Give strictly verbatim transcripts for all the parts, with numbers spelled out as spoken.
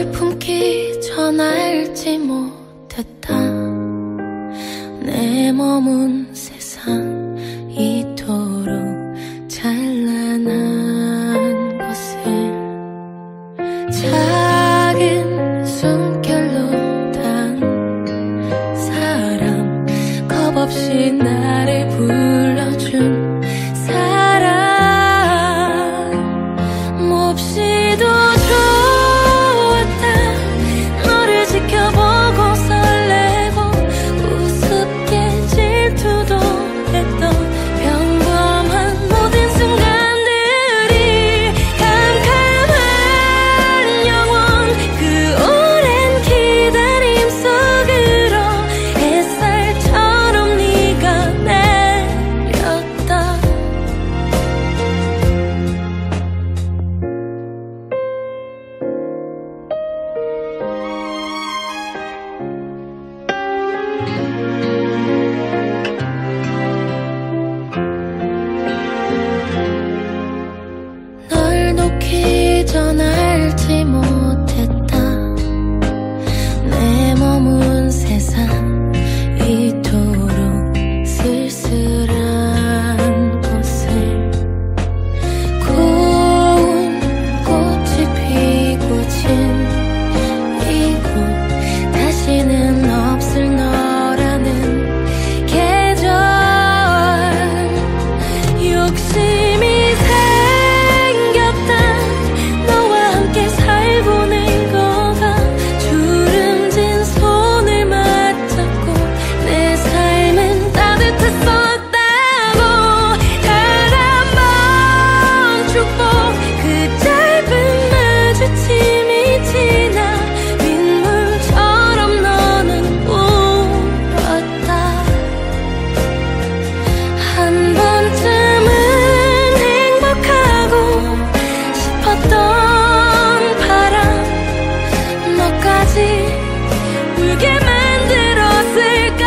널 품기 전 알지 못했다. 내 머문 세상 이토록 찬란한 것을 작은 숨결로 단 사람, 겁없이 나를 불러준 사람, 몹시도 좋았다. 너를 지켜보고 설레고 우습게 질투도 했던 평범한 모든 순간들이 캄캄한 영원, 그 오랜 기다림 속으로 햇살처럼 네가 내렸다. 널 놓기 전 알지 못했다. 내 머문 세상 이토록 쓸쓸한 곳을 고운 꽃이 피고 진 이곳, 다시는 없을 너라는 계절. 욕심이 생겼다. 너와 함께 살고는 거가 주름진 손을 맞잡고 내 삶은 따뜻했었다고. 단 한 번 축복, 그 짧은 마주침이 지나 빗물처럼 너는 울었다. 한 번쯤은 행복하고 싶었던 바람, 너까지 울게 만들었을까.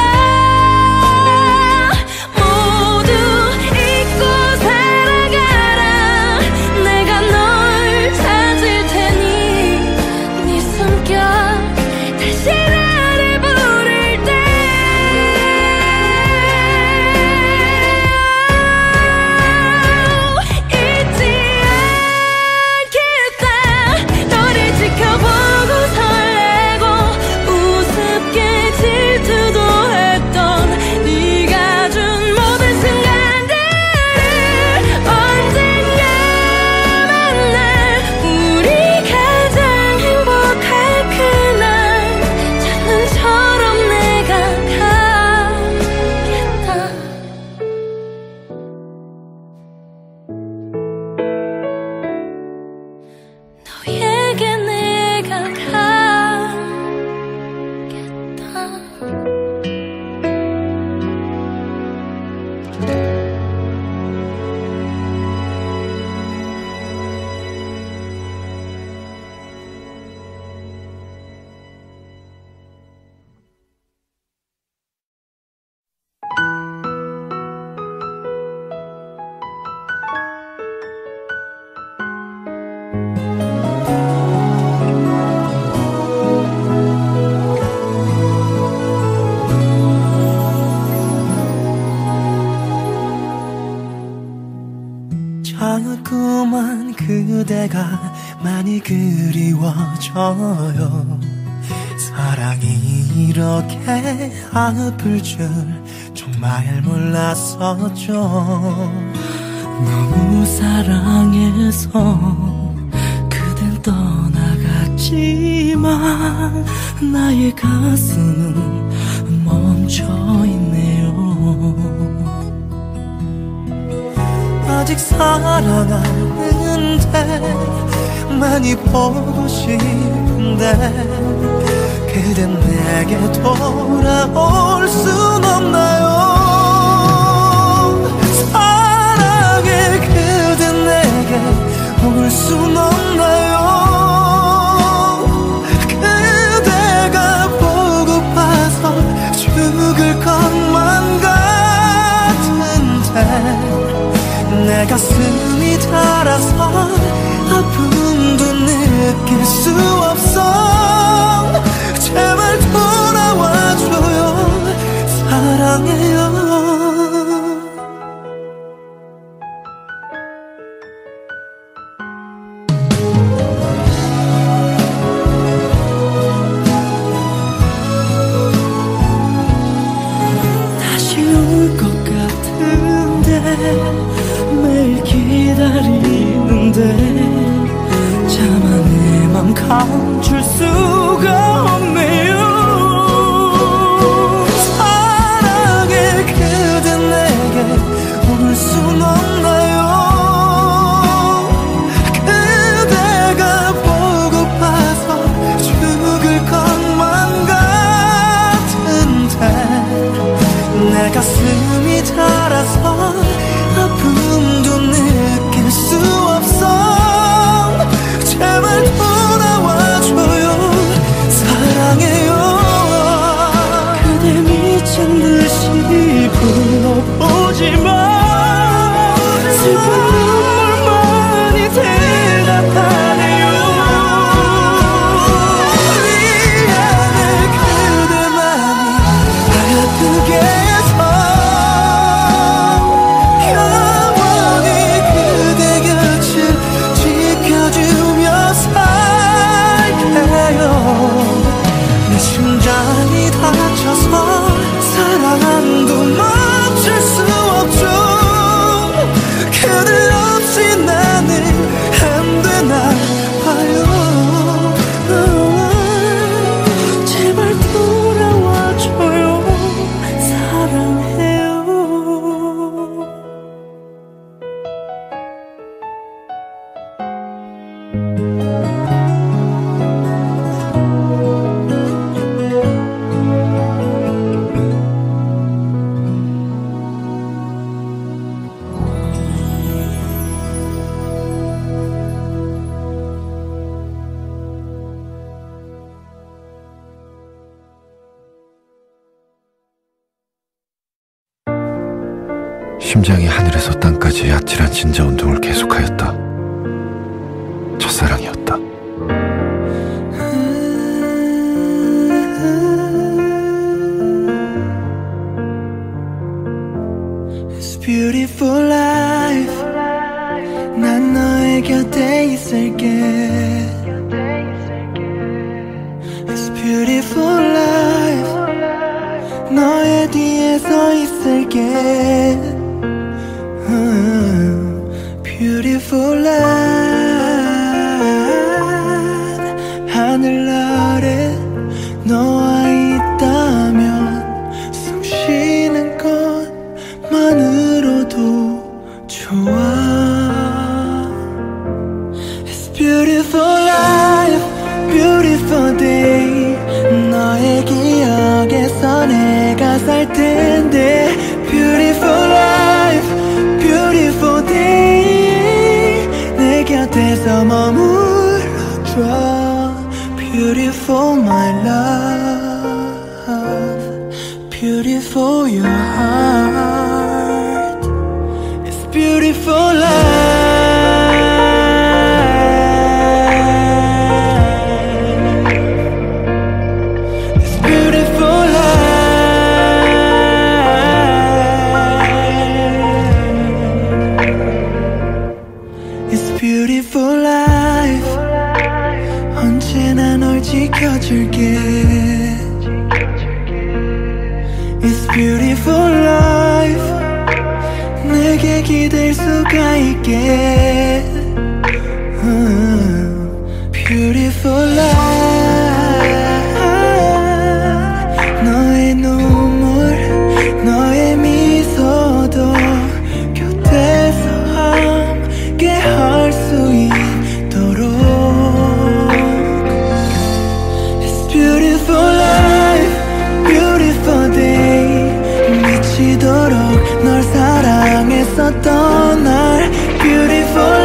모두 잊고 살아가라. 내가 널 찾을 테니 네 숨결 다시 나를 부를 때 잊지 않겠다. 너를 지켜보고 설레고 우습게 질투도 했던 네가 준 모든 순간들을 언젠가 만날, 우리 가장 행복할 그날 장난처럼 내가 가겠다. 너에게 내가 가겠다. 자꾸만 그대가 많이 그리워져요. 사랑이 이렇게 아플 줄 정말 몰랐었죠. 너무 사랑해서 그댄 떠나갔지만 나의 가슴은 멈춰있네요. 아직 사랑하는데 많이 보고 싶은데 그댄 내게 돌아올 순 없나요? 사랑해 그댄 내게 올 순 없나요? 그대가 보고파서 죽을 것만 같은데 내 가슴이 닳아서 아픔도 느낄 수 없어. 멈출 수가 없네요. 사랑해 그대 내게 올 순 없나요? 그대가 보고파서 죽을 것만 같은데 내 가슴이 자라서 아픔도 느낄 수 없어. 제발 돌아와줘요. 사랑해요. 그대 미친 듯이 불러보지만 슬픈 눈물만이 대답하네요. 미안해 그대만이 아프게 해서 영원히 그대 곁을 지켜주며 살게요. 내 심장이 다쳐서 사랑도 멈출 수 없죠. 그대 없이 나는 안 되나 봐요. 제발 돌아와줘요. 사랑해요. 심장이 하늘에서 땅까지 아찔한 진자 운동을 계속하였다. 첫사랑이었다. It's beautiful life. 난 너의 곁에 있을게. It's beautiful life. 너의 뒤에 서 있을게. Beautiful life. 하늘 아래 너와 있다면 숨 쉬는 것만으로도 좋아. It's beautiful life, beautiful day. 너의 기억에서 내가 살 텐데. Beautiful life, beautiful day. 내 곁에서 머물러줘. Beautiful my love, beautiful your heart. It's beautiful life. It's beautiful life. It's beautiful life. 언제나 널 지켜줄게. It's beautiful life. 내게 기댈 수가 있게. Beautiful life. 너의 눈물, 너의 미소도 곁에서 함께 할 수 있도록. It's beautiful life, beautiful day. 미치도록 널 사랑했었던 날. Beautiful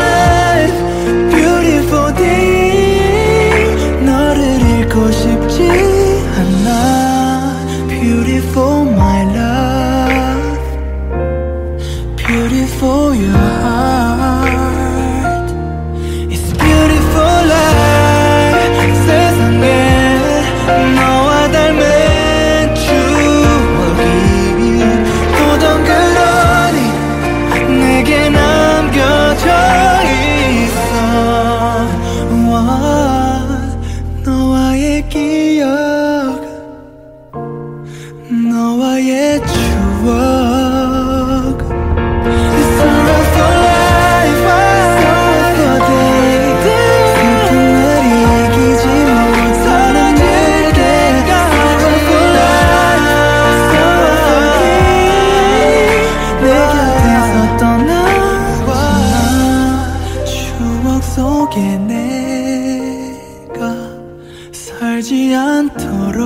알지 않도록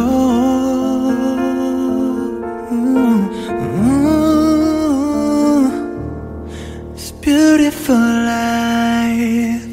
It's beautiful life.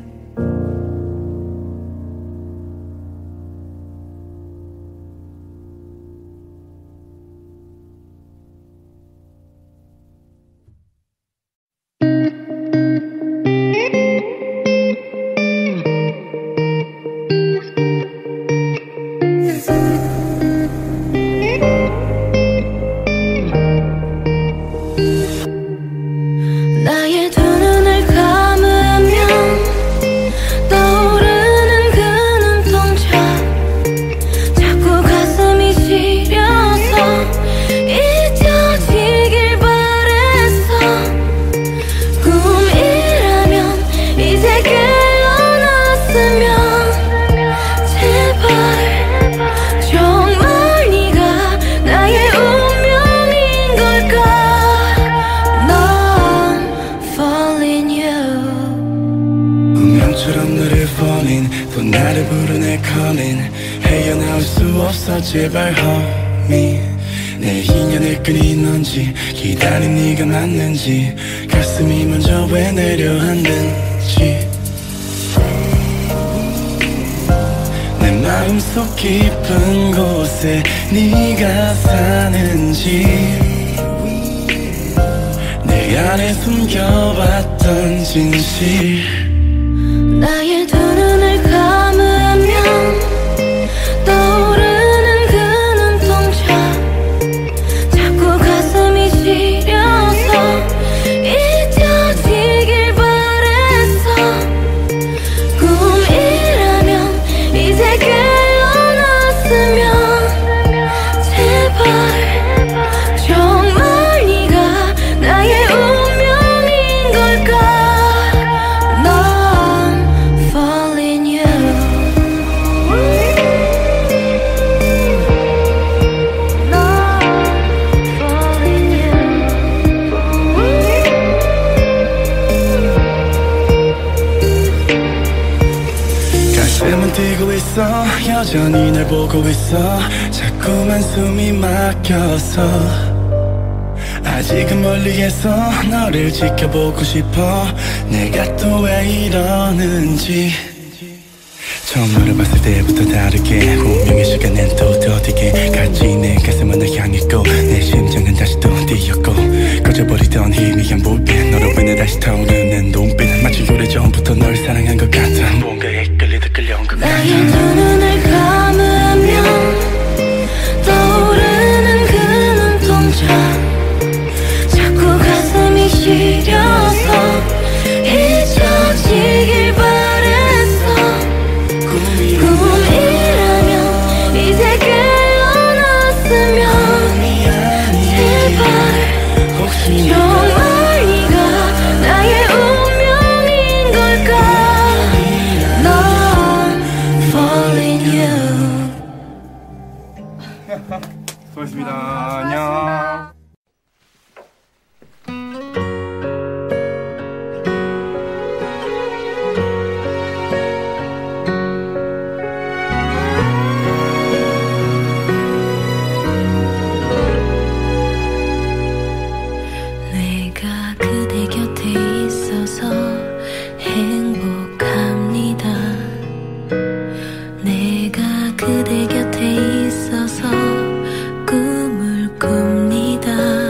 나의 두 눈을 감으면 떠오르는 그 눈동자 자꾸 가슴이 시려서 잊혀지길 바랬어. 꿈이라면 이제 깨어났으면 제발 정말 네가 나의 운명인 걸까. 운명처럼 너를 falling 또 나를 부르네 calling 헤어나올 수 없어 제발 homie 내 인연을 끊인 넌지 기다린 네가 맞는지 가슴이 먼저 왜 내려앉는지 내 마음속 깊은 곳에 네가 사는지 내 안에 숨겨왔던 진실 나의 두 눈을 감으면 떠오르는 그 눈동자 자꾸 가슴이 시려서 잊혀지길 바랬어. 꿈이라면 이제 깨어났으면 제발 정말 네가 나의 운명인 걸까. 가슴은 뛰고 있어 여전히 널 보고 있어 자꾸만 숨이 막혀서 아직은 멀리에서 너를 지켜보고 싶어 내가 또 왜 이러는지 처음 너를 봤을 때부터 다르게 운명의 시간엔 또 더디게 갈지 내 가슴은 널 향했고 내 심장은 다시 또 뛰었고 꺼져버리던 희미한 불빛 너로 인해 다시 타오르는 눈빛 마치 오래전부터 널 사랑한 것 같아 뭔가에 끌리다 끌려온 것 같아 나의 두 눈을 감으면 떠오르는 그 눈동자 자꾸 가슴이 시려서 잊혀지길 바랬어. 꿈이라면 이제 깨어났으면 제발 정말 네가 나의 운명인 걸까. 넌 falling you. 수고하셨습니다. 안녕. 내가 그대 곁에 있어서 행복합니다. 내가 그대 곁에 있어서 꿈을 꿉니다.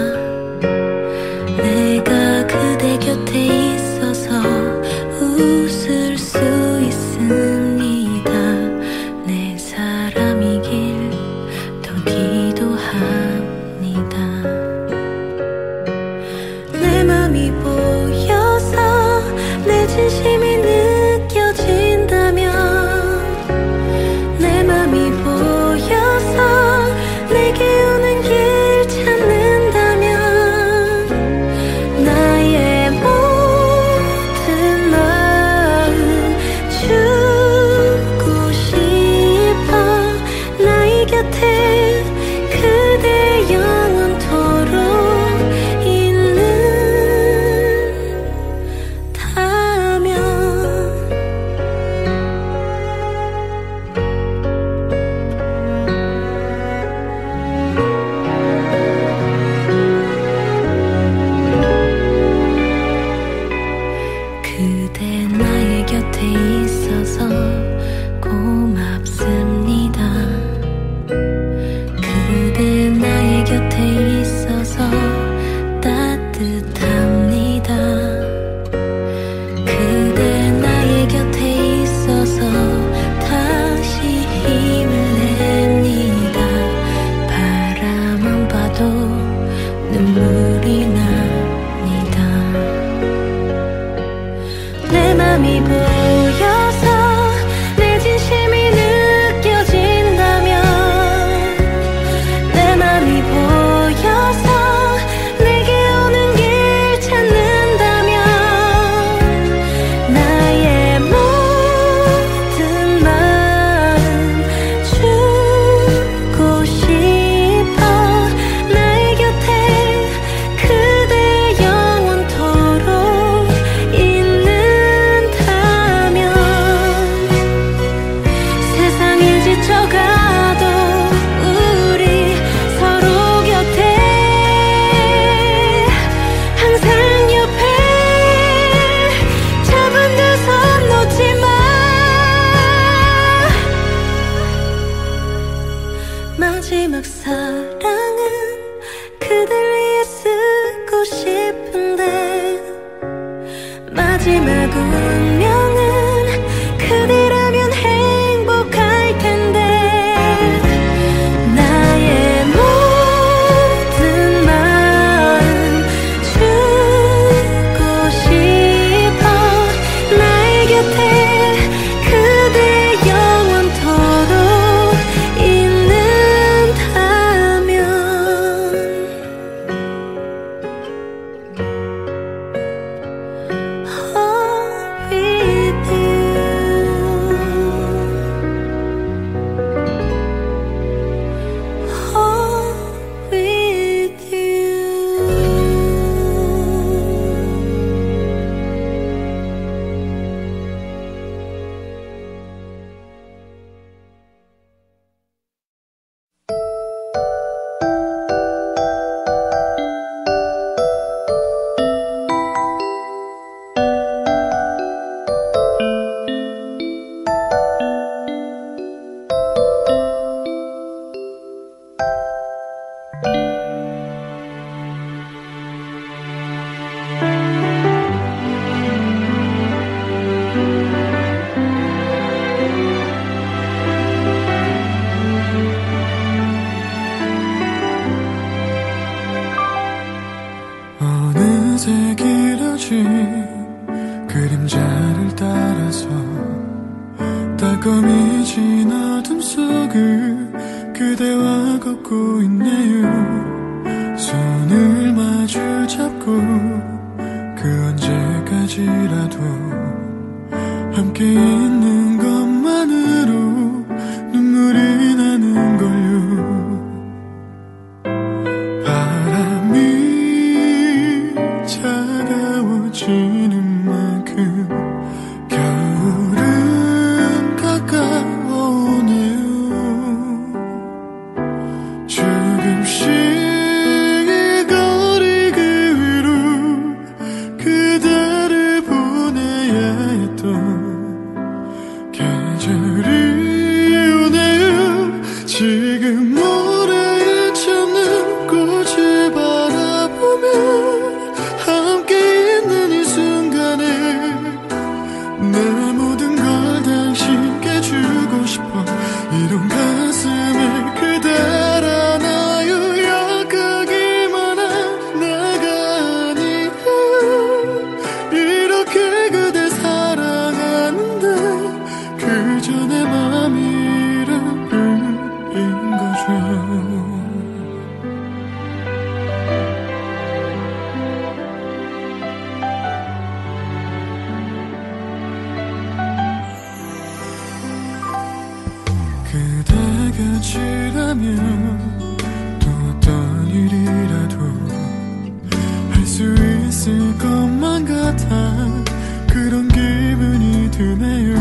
내가 그대 곁에 있어서 웃을 수 있습니다. 내 사람이길 더 기도합니다. 내 맘이 보여서 내 진심이 느껴진다면 내 맘이 보여서 없습니다. 그대 나의 곁에 있어서 따뜻합니다. 그대 나의 곁에 있어서 다시 힘을 냅니다. 바라만 봐도 눈물이 납니다. 내 맘이 보여서 내 진심이 느껴진다면, 내 맘이 보여서 내게 오는 길 찾는다면, 나의 모든 마음 주고 싶어. 나의 곁에 그대 영원토록 있는다면, 세상이 지쳐가도 우리 서로 곁에 항상 옆에 잡은 두 손 놓지 마. 마지막 사랑은 그댈 위해 쓰고 싶은데, 마지막 운명은 그대라면 행복할 텐데, 나의 모든 마음 주고 싶어. 나의 곁에 그대 영원토록 있는다면. Oh, with you. Oh, with you. 어느새 길어진 그림자를 따라서 따끔해진 어둠 속을 그대와 걷고 있네요. 손을 마주 잡고 그 언제까지라도 함께 있는 것만으로 눈물이 나는 걸요. 바람이 차가워지는 만큼 겨울은 가까워오네요. 조금씩 이 거리 그 위로 그대를 보내야 했던 계절이 오네요. 지금 모래에 젖는 꽃을 바라보며 함께 있는 이 순간에 내 모든 걸 당신께 주고 싶어. 이런 가슴에 그댈 안아요. 약하기만 한 나가 아니에요. 이렇게 그댈 사랑하는데 그저 내 맘이란 뿐인 거죠. 그대 곁이라면 또 어떤 일이라도 할 수 있을 것만 같아 그런 기분이 드네요.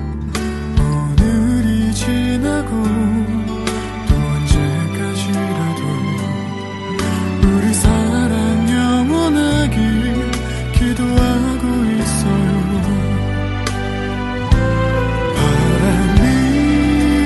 오늘이 지나고 또 언제까지라도 우리 사랑 영원하길 기도하고 있어요. '바람이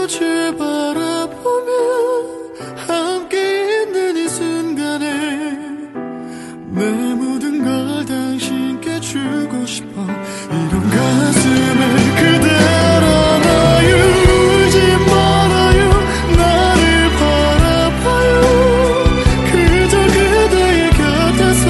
꽃을 바라보며 함께 있는 이 순간에 내 모든 걸 당신께 주고 싶어. 이런 가슴에 그대로 놔요. 울지 말아요. 나를 바라봐요. 그저 그대의 곁에서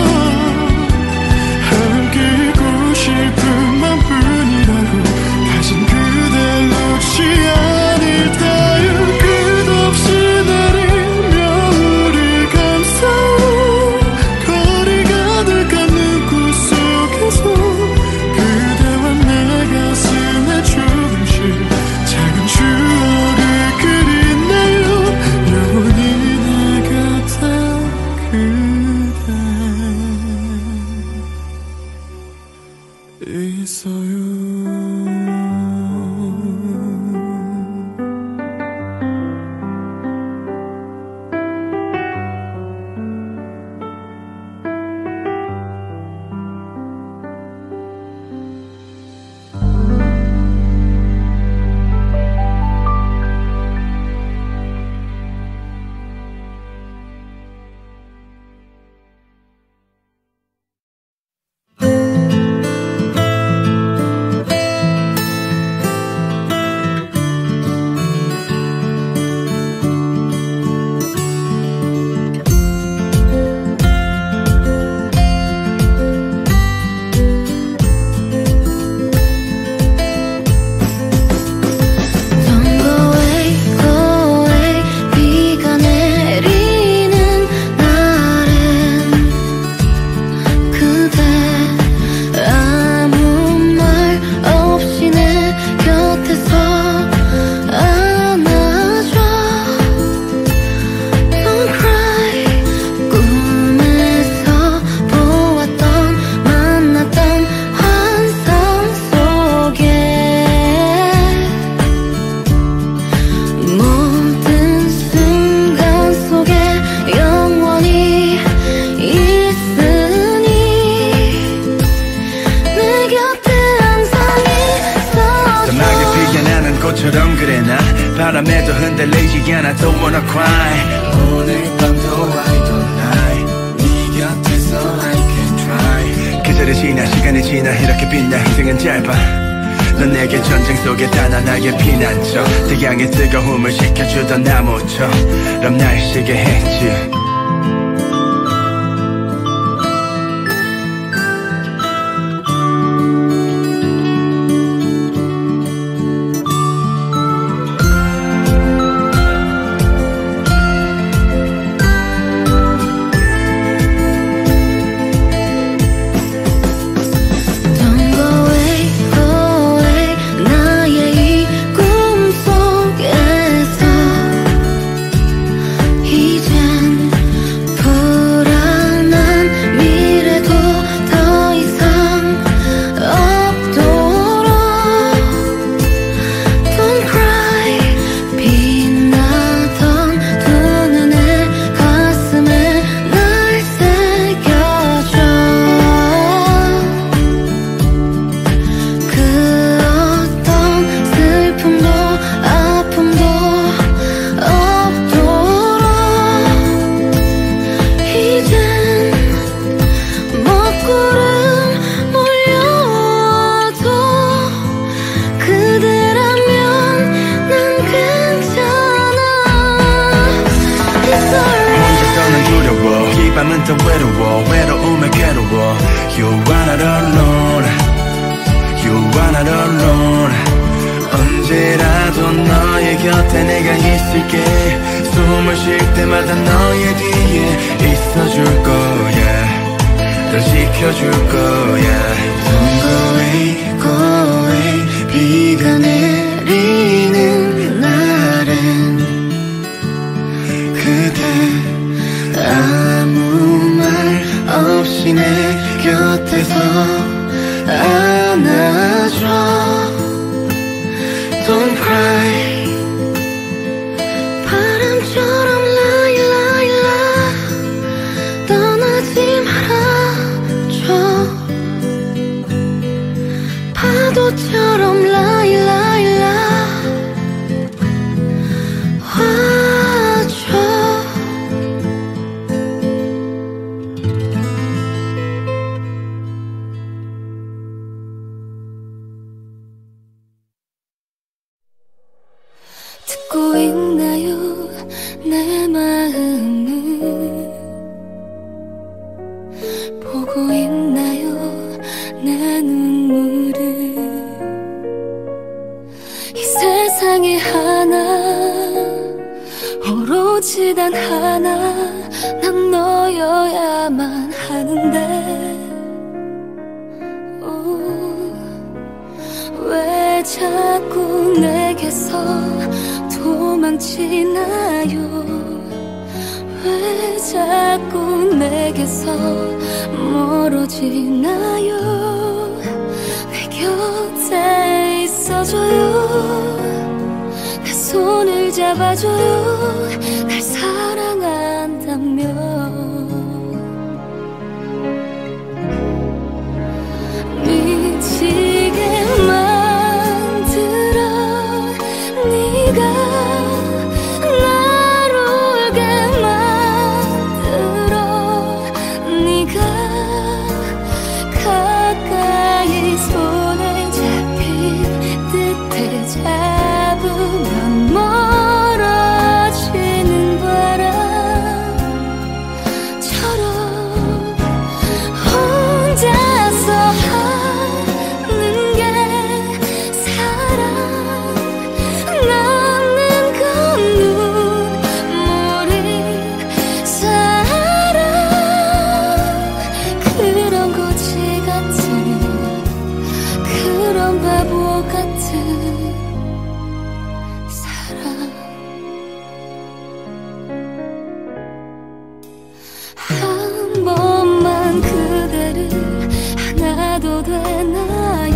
함께 있고 싶은 맘뿐이라고. 다신 그댈 놓지 않을까요. 끝없이 내린 겨울을 감싸요. 거리 가득한 눈꽃 속에서 그대와 내 가슴에 조금씩 작은 추억을 그리네요. 영원히 내 곁에 그대 있어요. 것처럼 그래 난 바람에도 흔들리지 않아 Don't wanna cry 오늘 밤도 I don't lie 네 곁에서 I can try 계절이 지나 시간이 지나 이렇게 빛나 인생은 짧아 넌 내게 전쟁 속에 단 하나의 피난처 태양의 뜨거움을 식혀주던 나무처럼 날 쉬게 했지 밤은 더 외로워 외로움에 괴로워 You are not alone You are not alone 언제라도 너의 곁에 내가 있을게 숨을 쉴 때마다 너의 뒤에 있어줄 거야 널 지켜줄 거야 Don't go away, go away 비가 내리는 날엔 그대 아무 말 없이 내 곁에서 안아줘 Don't cry 바람처럼 lie lie lie 떠나지 말아줘 파도처럼 lie lie 듣고 있나요 내 마음을 보고 있나요 내 눈물을 이 세상에 하나 오로지 단 하나 난 너여야만 하는데 오, 왜 자꾸 내게서 도망치나요 왜 자꾸 내게서 멀어지나요 내 곁에 있어줘요 내 손을 잡아줘요 날 사랑한다면 미치게 만들어 네가 날 울게 만들어 네가 가까이 손을 잡힌 듯해 잡으면 멀어지는 바람처럼 혼자서 하는 게 사랑 남는 건 눈물이 사랑 그런 거지 같은 그런 바보 같은 사랑 한 번만 그대를 안아도 되나요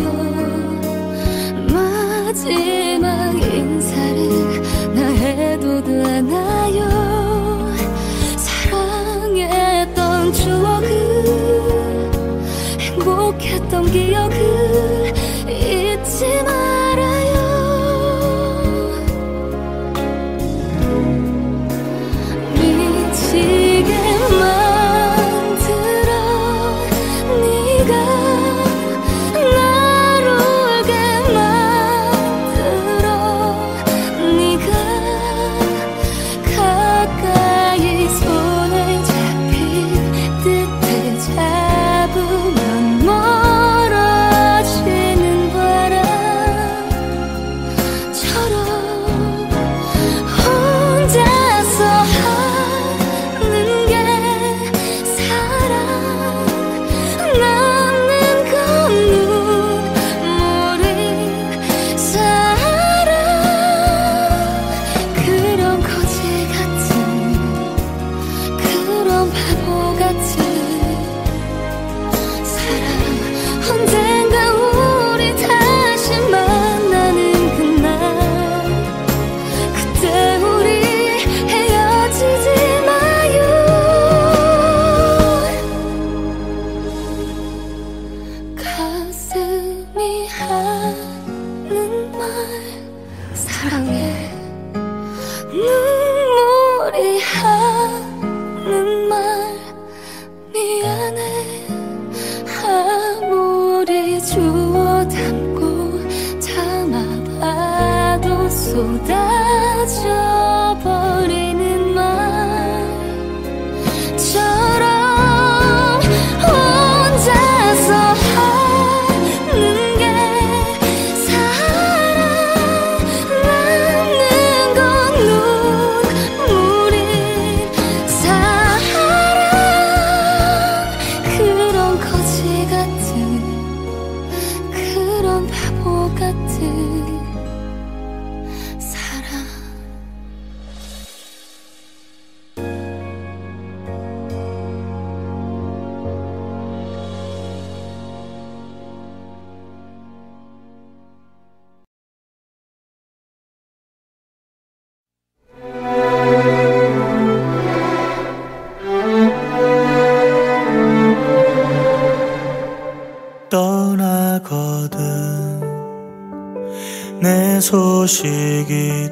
마지막 인사를 나 해도 되나요 사랑했던 추억을 행복했던 기억을 잊지 말아요 미치게 만들어 네가 날 울게 만들어 네가 가까이 손을 잡힌 듯해 잡으면 멀어지는 바람처럼 혼자서 하는 게 사랑 남는 건 눈물이 사랑 그런 거지 같은 그런 바보 같은 사랑 언젠가 우리 다시 만나는 그날 그때 우리 헤어지지 마요 가슴이 하는 말 사랑해 눈물이 하는 말 미안해 아무리 주워 담고 참아봐도 쏟아져 버리는 말처럼 혼자서 하는 게 사랑 남는 건 눈물이 사랑 그런 거지 같은 그런 바보 같은 사랑 떠나거든 내 소식이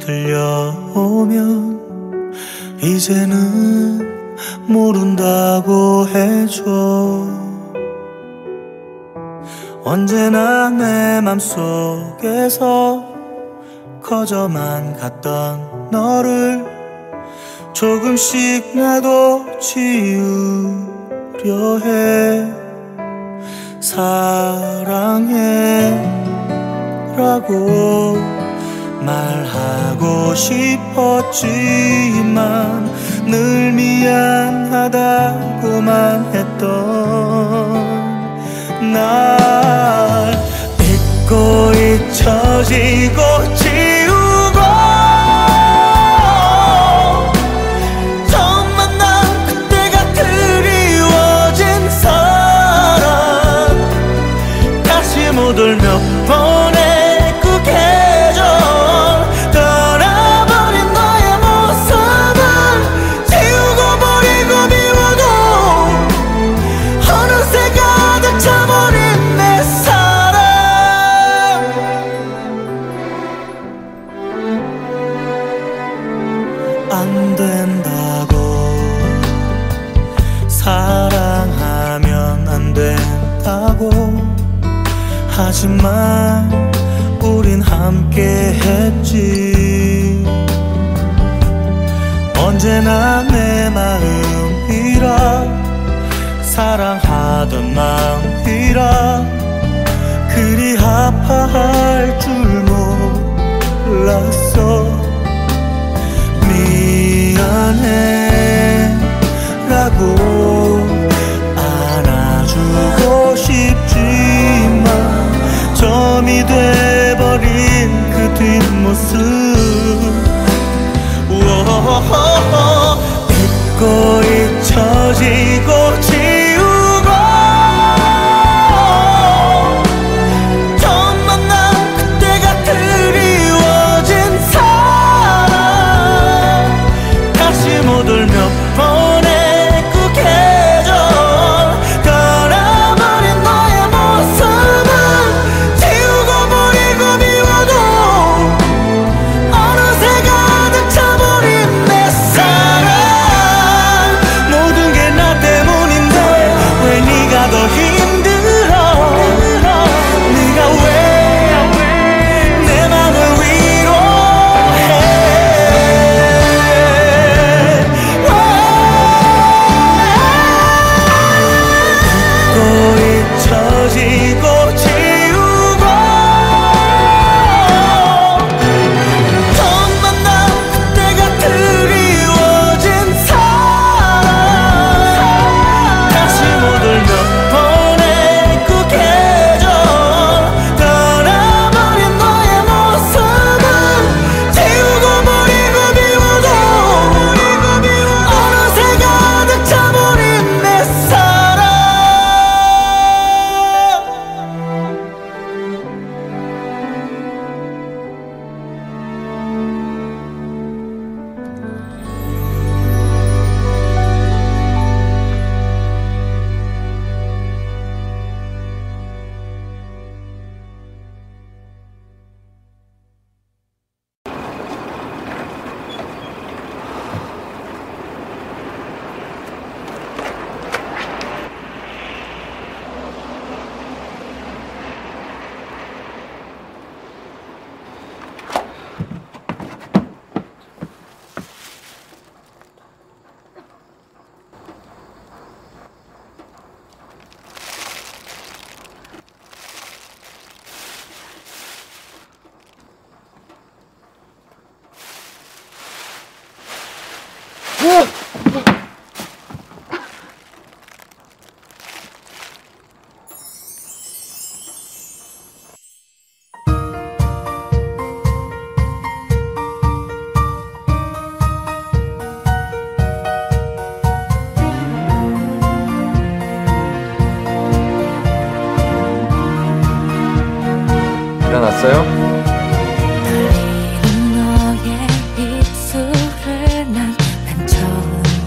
들려오면 이제는 모른다고 해줘 언제나 내 맘속에서 커져만 갔던 너를 조금씩 나도 지우려 해. 사랑해 라고 말하고 싶었지만 늘 미안하다고만 했던 날 잊고 잊혀지고 지우고 처음 만난 그때가 그리워진 사람 다시 못 올 몇 번의 그 계절 떠나버린 너의 모습을 지우고 버리고 미워도 어느새 가득 차버린 내 사랑 안 된다고 사랑하면 안 된다고 하지만 우린 함께 했지. 언제나 내 마음이라 사랑하던 마음이라 그리 아파할 줄 몰랐어. 미안해 라고 안아주고 싶지만 점이 돼버린 그 뒷모습 잊고 잊혀지고 지우고 처음 만난 그때가 그리워진 사람 다시 못 올 몇 번의 그 계절 떠나버린 너의 모습을 지우고 버리고 미워도 어느새 가득 차버린 내 사랑 모든 게 나 때문인데 왜 네가 더 힘들어 네가 왜 내 맘을 위로해. 잊고 잊혀지고 지우고 처음 만난 그때가 그리워진 사람 다시 못 올 몇 번의 그 계절 떠나버린 너의 모습을 지우고 버리고 미워도 어느새 가득 차버린 내 사랑 일어났어요? 떨리는 너의 입술을 난, 난 처음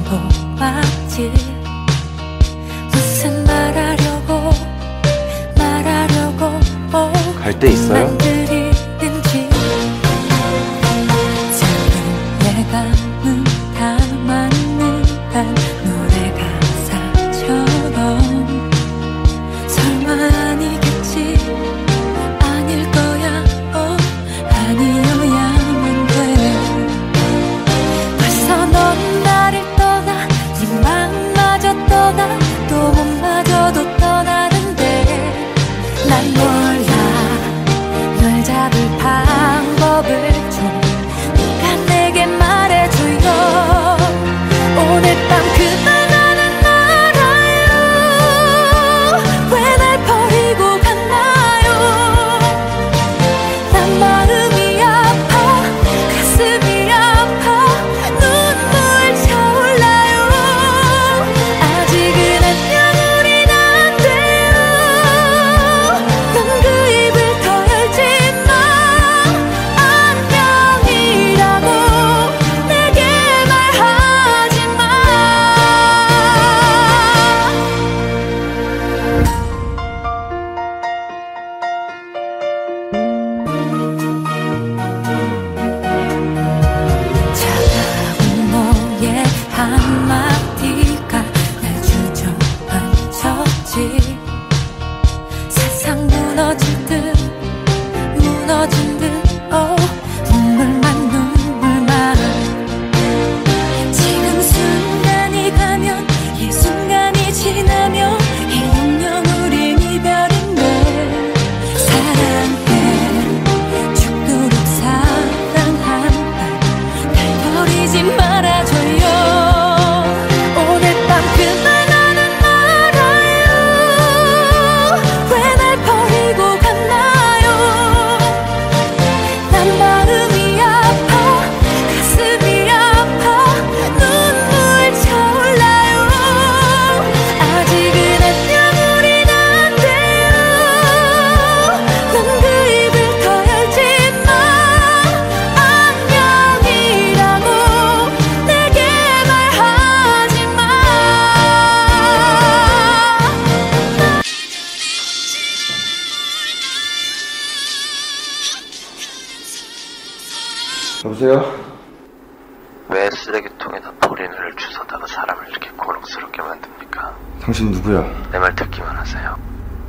여보세요? 왜 쓰레기통에다 포린을 주워다가 사람을 이렇게 곤혹스럽게 만듭니까? 당신 누구야? 내 말 듣기만 하세요.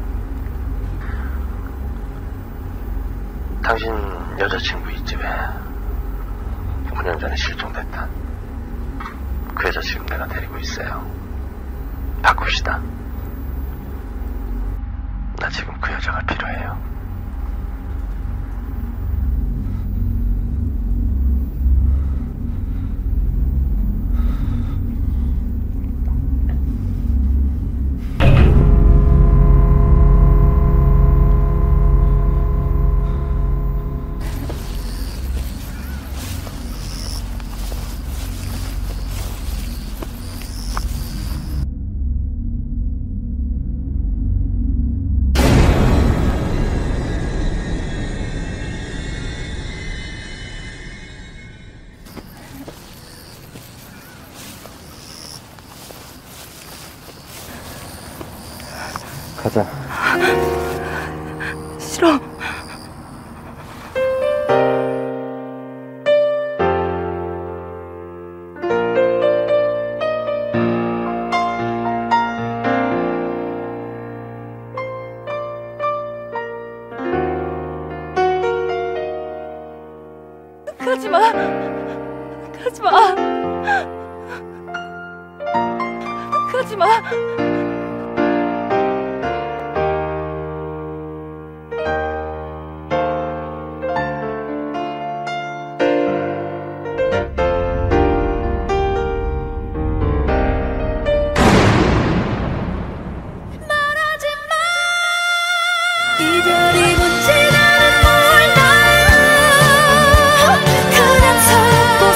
당신 여자친구 있지 왜? 오 년 전에 실종됐다. 그 여자 지금 내가 데리고 있어요. 바꿉시다. 나 지금 그 여자가 필요해요. 가자. 싫어. 가지마. 가지마. 가지마. 이별이 뭔지 나는 몰라. 그냥 서럽고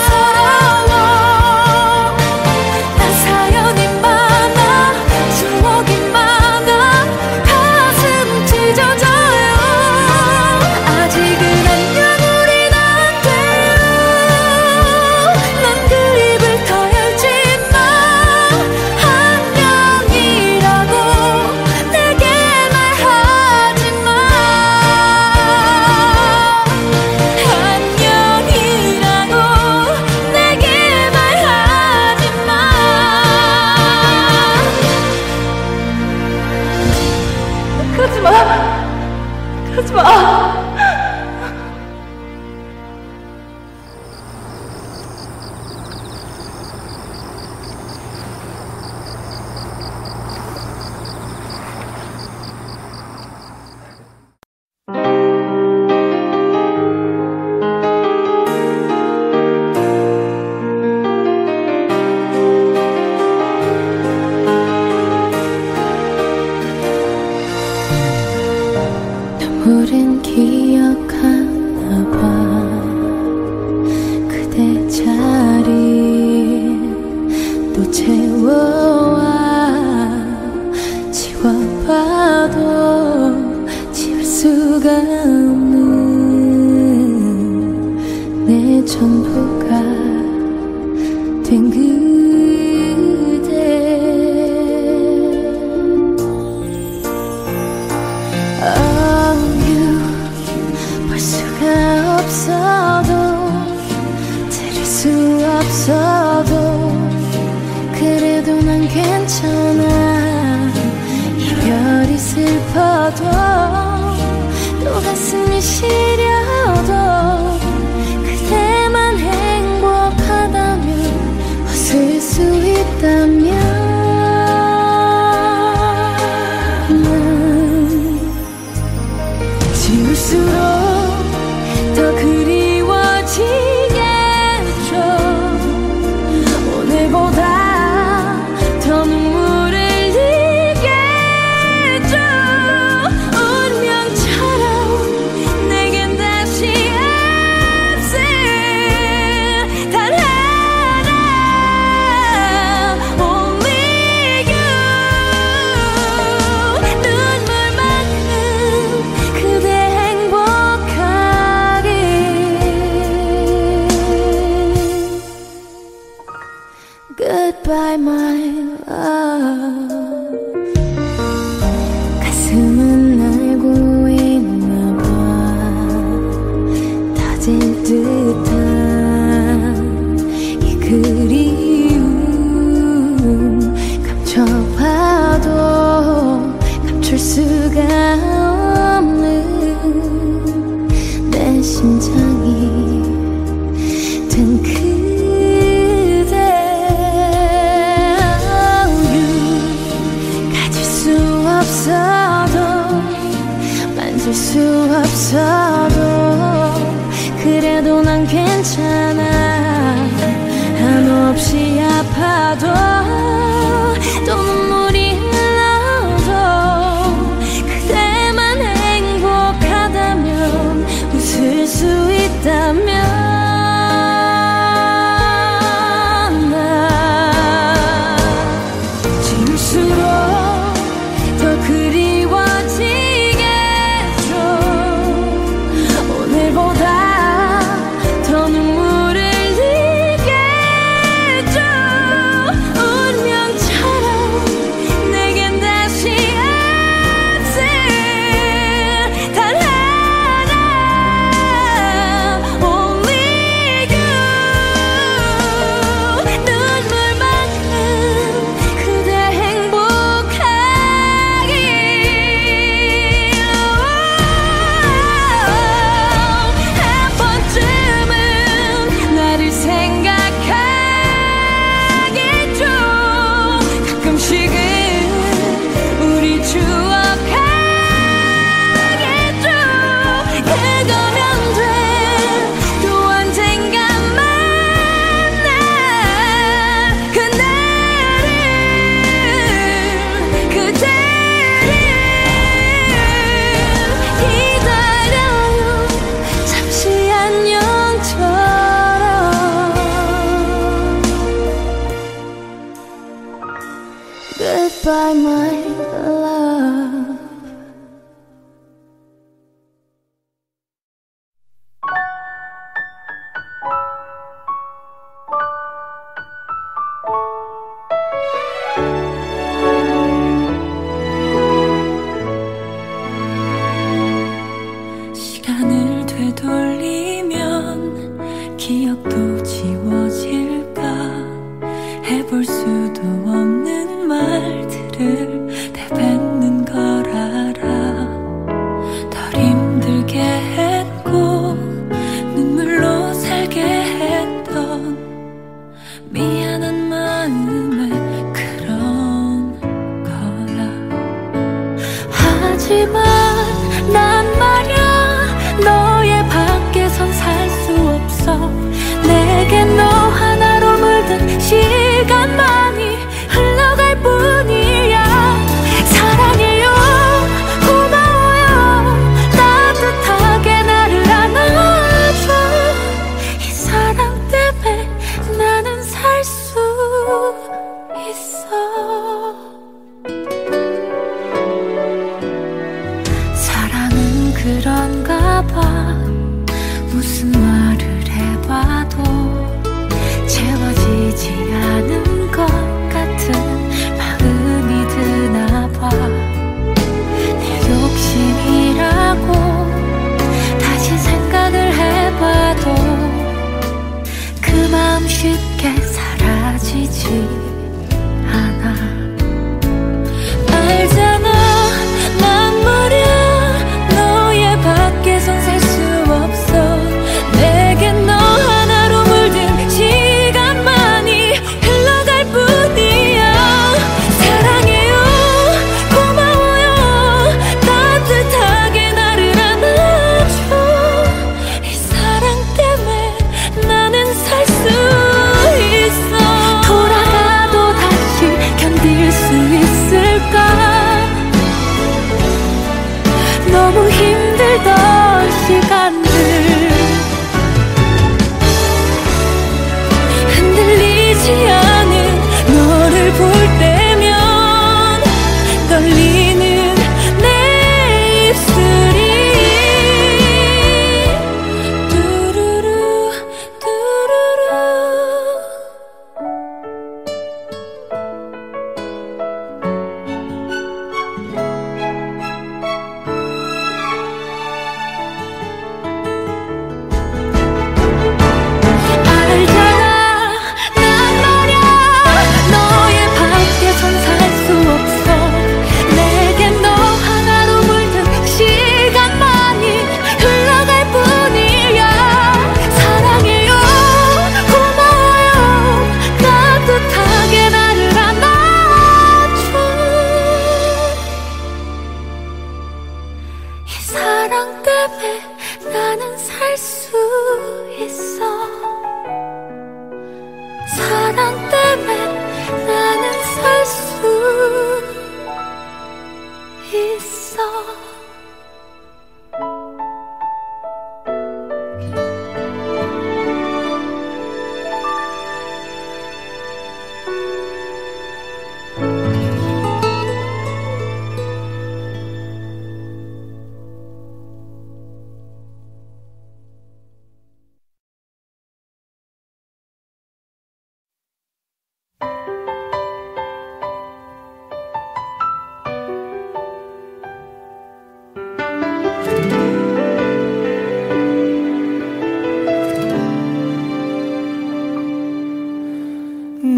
서러워. 난 사연이 많아 추억이 많아 가슴 찢어져요. 아직은 안녕 우린 안 돼요. 난 그립을 더 열지마. 안녕이라고 내게 말하지 가지마. 가지마. 우린 기억하나 봐. 그대 자리 또 채워와. 지워봐도 지울 수가 없는 내 전부가 된 그대. 없어도 들을 수 없어도 그래도 난 괜찮아. 이별이 슬퍼도 또 가슴이 시려도 그대만 행복하다면 웃을 수 있다면 난 지울수록 더 그리워지겠죠. 오늘보다 더 눈물을 흘리겠죠. 운명처럼 내겐 다시 없을 단 하나 Only you. 눈물만큼 그대 행복하게. Goodbye my love. 가슴은 알고 있나 봐. 다질 듯한 같은 그대 가질 수 없어도 만질 수 없어도 그래도 난 괜찮아 한없이 아파도 또 눈물이 흘러도 그대만 행복하다면 웃을 수 있다면 나 지울수록 더 그리워지겠죠 오늘보다 더 눈물을 흘리겠죠 운명처럼 내겐 다시 없을 단 하나 Only you 눈물만큼 그대 행복하길 한 번쯤은 나를 생각하겠죠 가끔씩은 우리 추억하겠죠 그거면 돼 또 언젠가 만나 그날을 그대를 기다려요 잠시 안녕처럼 Goodbye my love 시간을 되돌리면 기억도 지워질까 해볼 수도 없는 말들을 내뱉는 걸 알아 덜 힘들게 했고 눈물로 살게 했던 미안한 마음에 그런 거야 하지만 난 말야 너의 밖에선 살 수 없어 내겐 너 하나로 물든 시간만이 흘러갈 뿐이야 사랑해요 고마워요 따뜻하게 나를 안아줘 이 사랑 때문에 나는 살 수 있어 사랑은 그런가 봐 무슨 말을 해봐도 채워지지 않은 것 같은 마음이 드나 봐 내 욕심이라고 다시 생각을 해봐도 그 마음 쉽게 사라지지 않아 알잖아 난 말야 너의 밖에선 살 수 없어 내겐 너 하나로 물든 시간만이 흘러갈 뿐이야 사랑해요 고마워요 따뜻하게 나를 안아줘 이 사랑 때문에 나는 살 수 있어 돌아가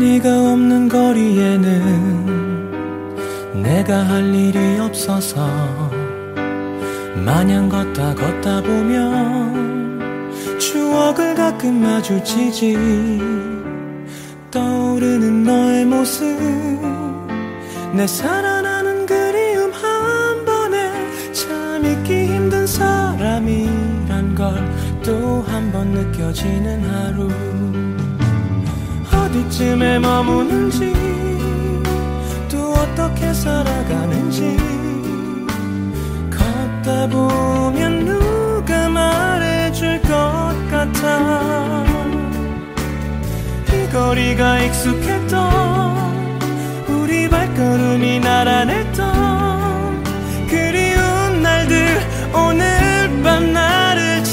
네가 없는 거리에는 내가 할 일이 없어서 마냥 걷다 걷다 보면 추억을 가끔 마주치지. 떠오르는 너의 모습, 내 살아나는 그리움 한 번에 참 잊기 힘든 사람이란 걸 또 한 번 느껴지는 하루. 어디쯤에 머무는지 또 어떻게 살아가는지 걷다 보면 누가 말해줄 것 같아. 이 거리가 익숙했던 우리 발걸음이 나란했던 그리운 날들 오늘 밤 나를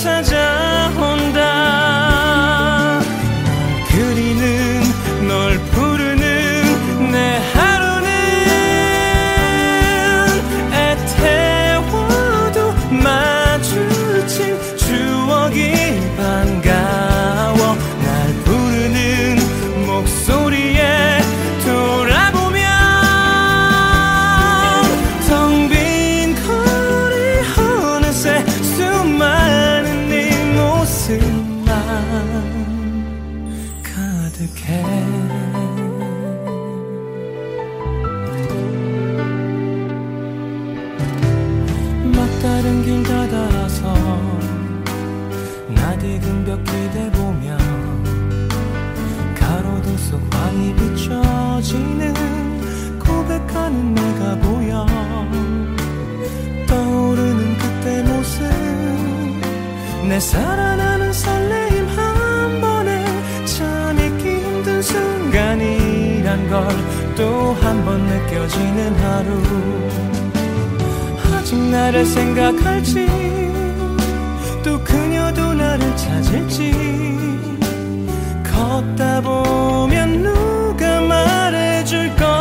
찾아온다. 널 그리는 널 부르는 내 하루는 애태워도 마주친 추억이 반가워. 날 부르는 목소리에 돌아보면 텅 빈 거리 어느새 수많은 네 모습만 가득해. 막다른 길 다달아서 낯익은 벽 기대보며 가로등 속 광이 비춰지는 고백하는 내가 보여. 떠오르는 그때 모습, 내 살아나는 설레임 한 번에 참 잊기 힘든 순간이란 걸 또 한 번 느껴지는 하루. 아직 나를 생각할지 또 그녀도 나를 찾을지 걷다 보면 누가 말해줄 것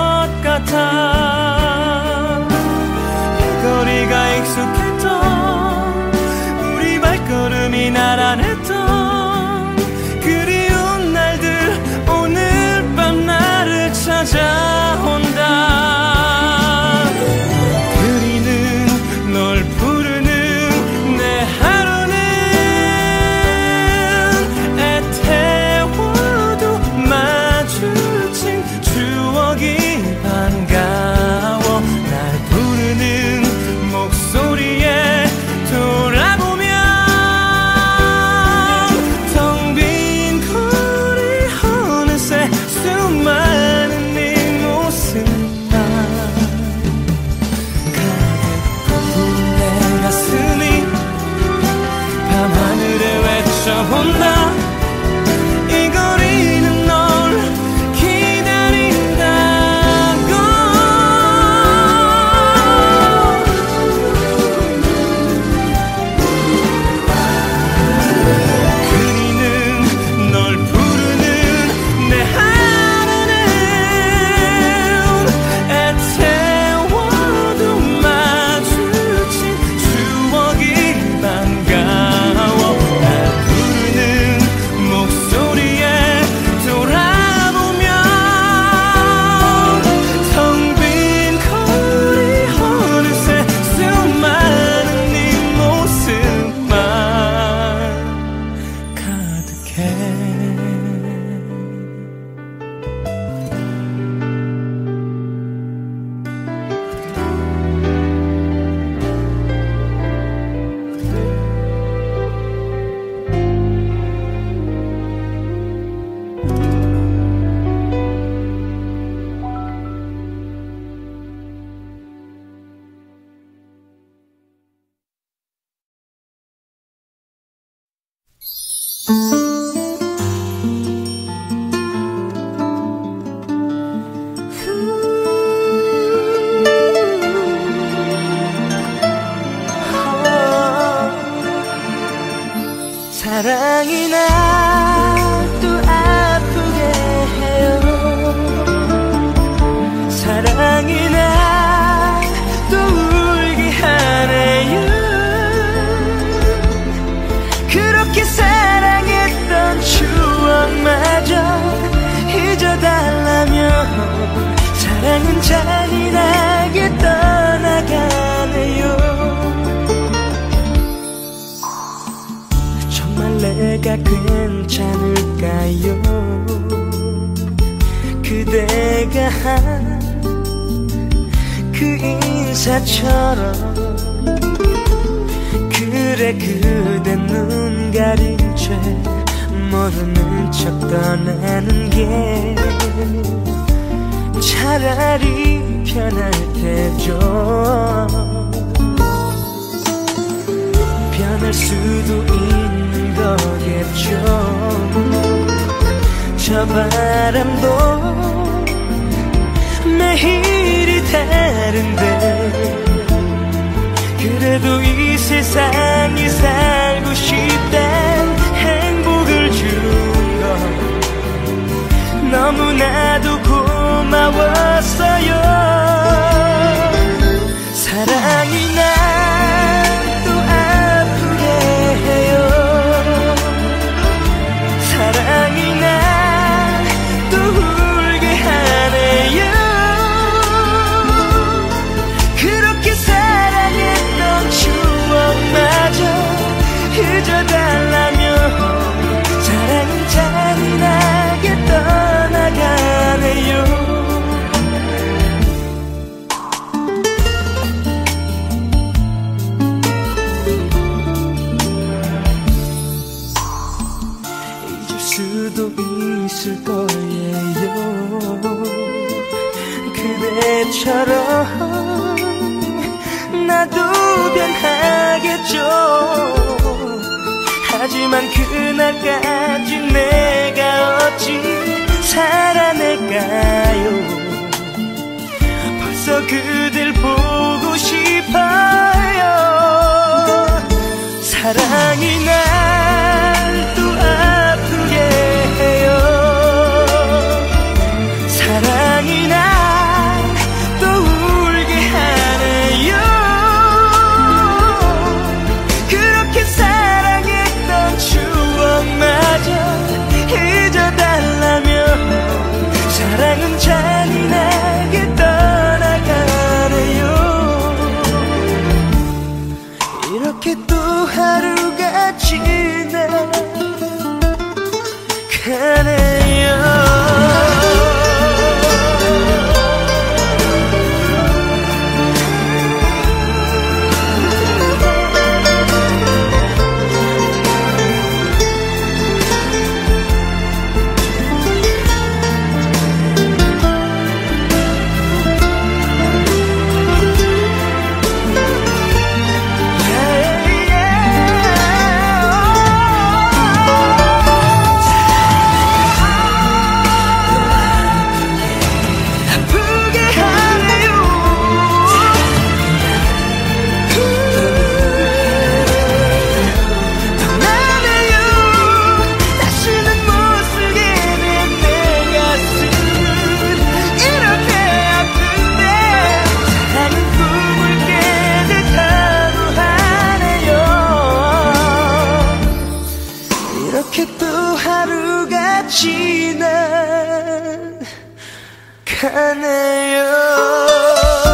같아. 이 거리가 익숙했던 우리 발걸음이 나란했던 그리운 날들 오늘 밤 나를 찾아온다. 그리는 널 부르는 내 하루는 애태워도 마주친 추억이 반가워. 그대가 한 그 인사처럼 그래 그대 눈 가린 채 모르는 척 떠나는 게 차라리 편할 테죠. 변할 수도 있는 거겠죠. 저 바람도 매일이 다른데 그래도 이 세상이 살고 싶단 행복을 준 건 너무나도 고마웠어요. 사랑이 날 또 아프게 해요. 사랑이 날 또 울게 하네요. 그렇게 사랑했던 추억마저 잊어달라며 사랑은 잔인하게 떠나가네요. 잊을 수도 있을 거예요. 그대처럼 나도 변하겠죠. 하지만 그날까지 내가 어찌 살아낼까요. 벌써 그댈 보고 싶어요. 사랑이 날 또 아프게 해요. 사랑이 날 또 울게 하네요. 그렇게 사랑했던 추억마저 잊어달라며 사랑은 잔인하게 떠나가네요. 이렇게 또 하루가 지나가네요. 이렇게 또 하루가 지나가네요.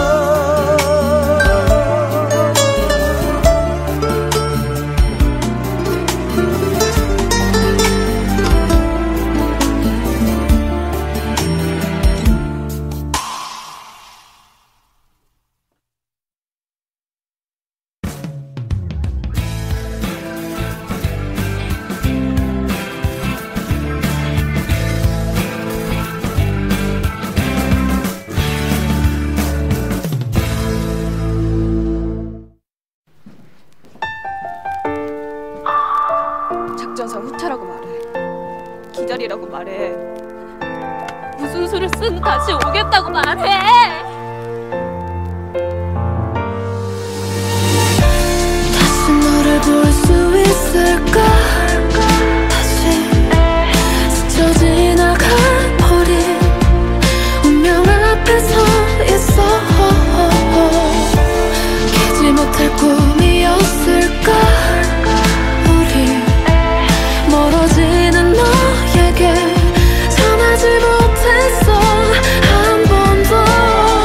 작전상 후퇴라고 말해. 기다리라고 말해. 무슨 수를 쓴 다시 오겠다고 말해. 다시 너를 볼 수 있을까. 다시 스쳐 지나가 버린 운명 앞에 서 있어. 깨지 못할 꿈이었을까. 멀어지는 너에게 전하지 못했어 한 번도.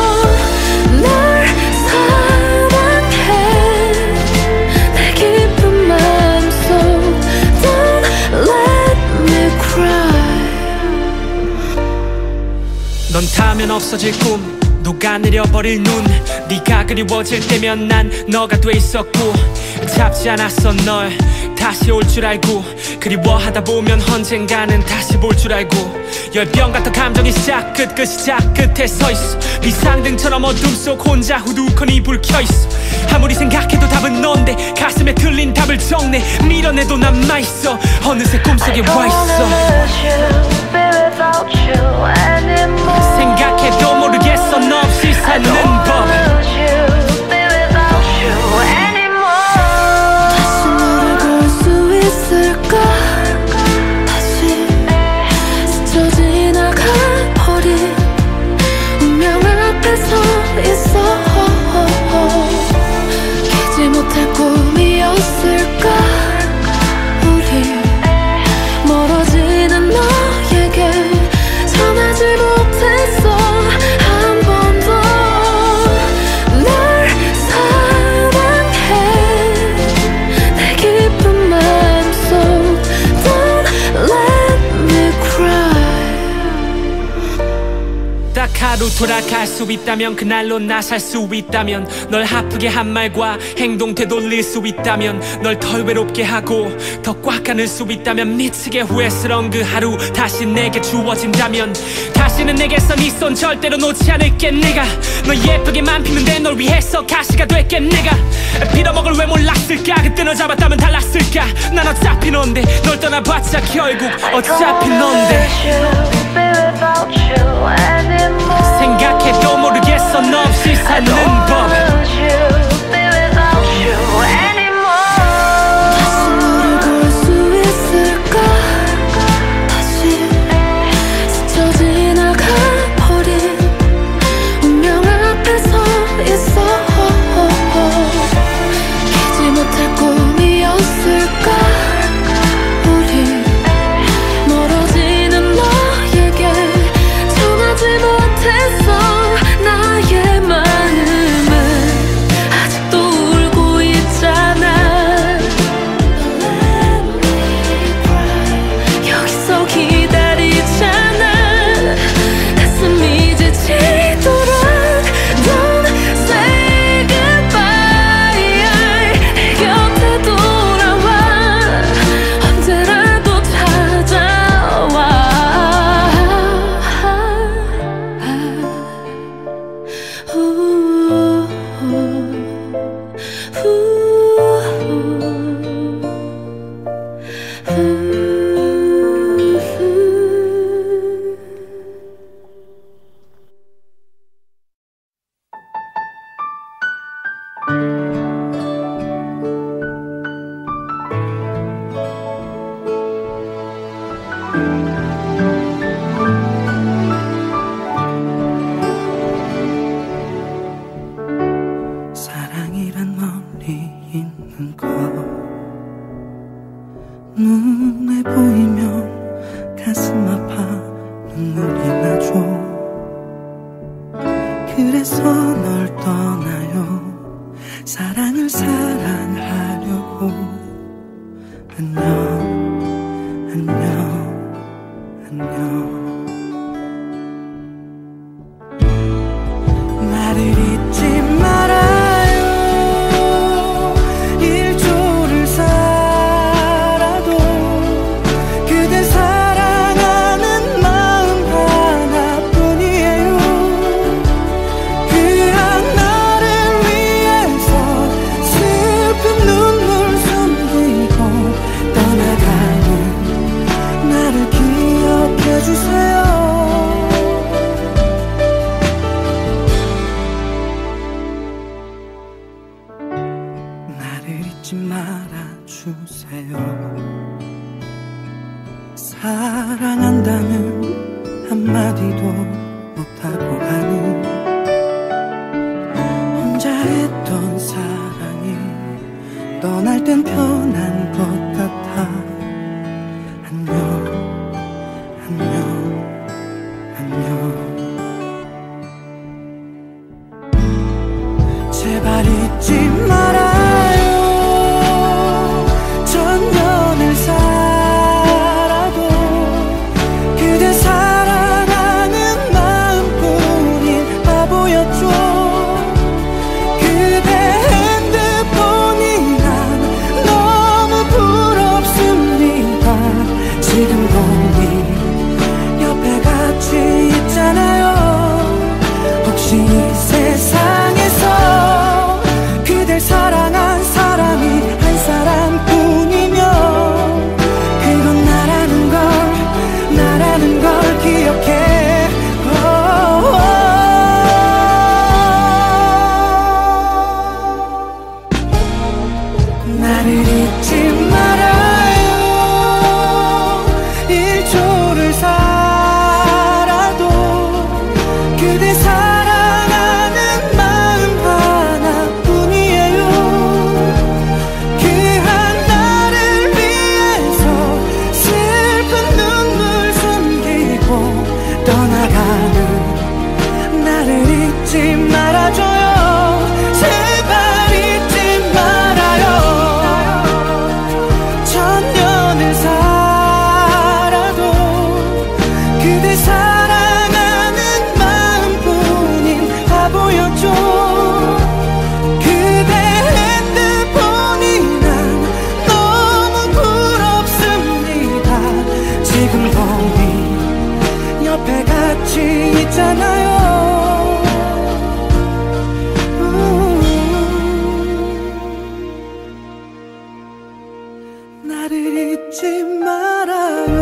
넌 닿으면 없어질 꿈, 녹아내려버릴 눈. 네가 그리워질 때면 난 너가 돼 있었고, 잡지 않았어 널 다시 올 줄 알고. 그리워하다 보면 언젠가는 다시 볼 줄 알고. 열병 같은 감정이 시작 끝 그 시작 끝에 서있어. 비상등처럼 어둠 속 혼자 후두커니 불 켜있어. 아무리 생각해도 답은 넌데 가슴에 틀린 답을 적내. 밀어내도 남아있어. 어느새 꿈속에 와있어. 생각해도 모르겠어 너 없이 사는 법. 다시 너를 볼 수 있을까? 다시 스쳐 지나가버린 운명 앞에 서 있어. 깨지 못할 꿈이었을까? 우리 멀어지는 너에게 전하지 못했어. 한 번도 널 사랑해. 내 깊은 마음속 Don't let me cry. 딱 하루 돌아갈 수 있다면, 그날로 나 살 수 있다면, 널 아프게 한 말과 행동 되돌릴 수 있다면, 널 덜 외롭게 하고 더 꽉 안을 수 있다면, 미치게 후회스러운 그 하루 다시 내게 주어진다면, 다시는 내게서 네 손 절대로 놓지 않을게. 내가 너 예쁘게만 피는데 널 위해서 가시가 될게. 내가 빌어먹을 왜 몰랐을까? 그때 너 잡았다면 달랐을까? 난 어차피 넌데, 널 떠나봤자 결국 어차피 넌데. 생각해도 모르겠어 너 없이 사는 법. 다시 너를 볼 수 있을까? 다시 스쳐 지나가버린 운명 앞에 서 있어. 깨지 못할 꿈이었을까? 우리 멀어지는 너에게 전하지 못했어. 나의 마음은 아직도 울고 있잖아. 여기서 기다리잖아. 가슴이 지치도록 Don't say goodbye. 내 곁에 돌아와. 언제라도 찾아와. 사랑이란 멀리 있는 것 눈에 보이면 가슴 아파 눈물이 나죠. 그래서 널 떠나요. 사랑을 사랑하려고. 안녕 안녕 안녕. 나를 잊지 말아요. 일조를 살아도 그댈 사랑하는 마음 하나뿐이에요. 그 하나를 위해서 슬픈 눈물 숨기고 떠나가는 나를 기억해주세요. 나를 잊지 말아주세요. 사랑한다는 한마디도 못하고 가는 혼자 했던 사랑이 떠날 땐 편한 것 같아. 안녕 안녕 안녕. 제발 잊지 말아요. 천년을 살아도 그대 사랑하는 마음 떠나가는 나를 잊지 말아줘요. 제발 잊지 말아요. 천년을 살아도 그대 사랑하는 마음뿐인 바보였죠. 그대 핸드폰이 난 너무 부럽습니다. 지금 봄이 옆에 같이 있잖아요. 음. 나를 잊지 말아요.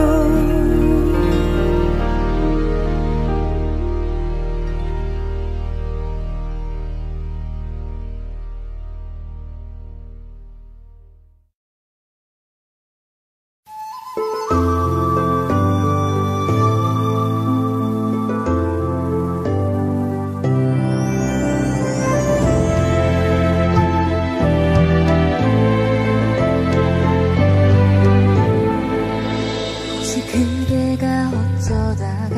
혹시 그대가 어쩌다가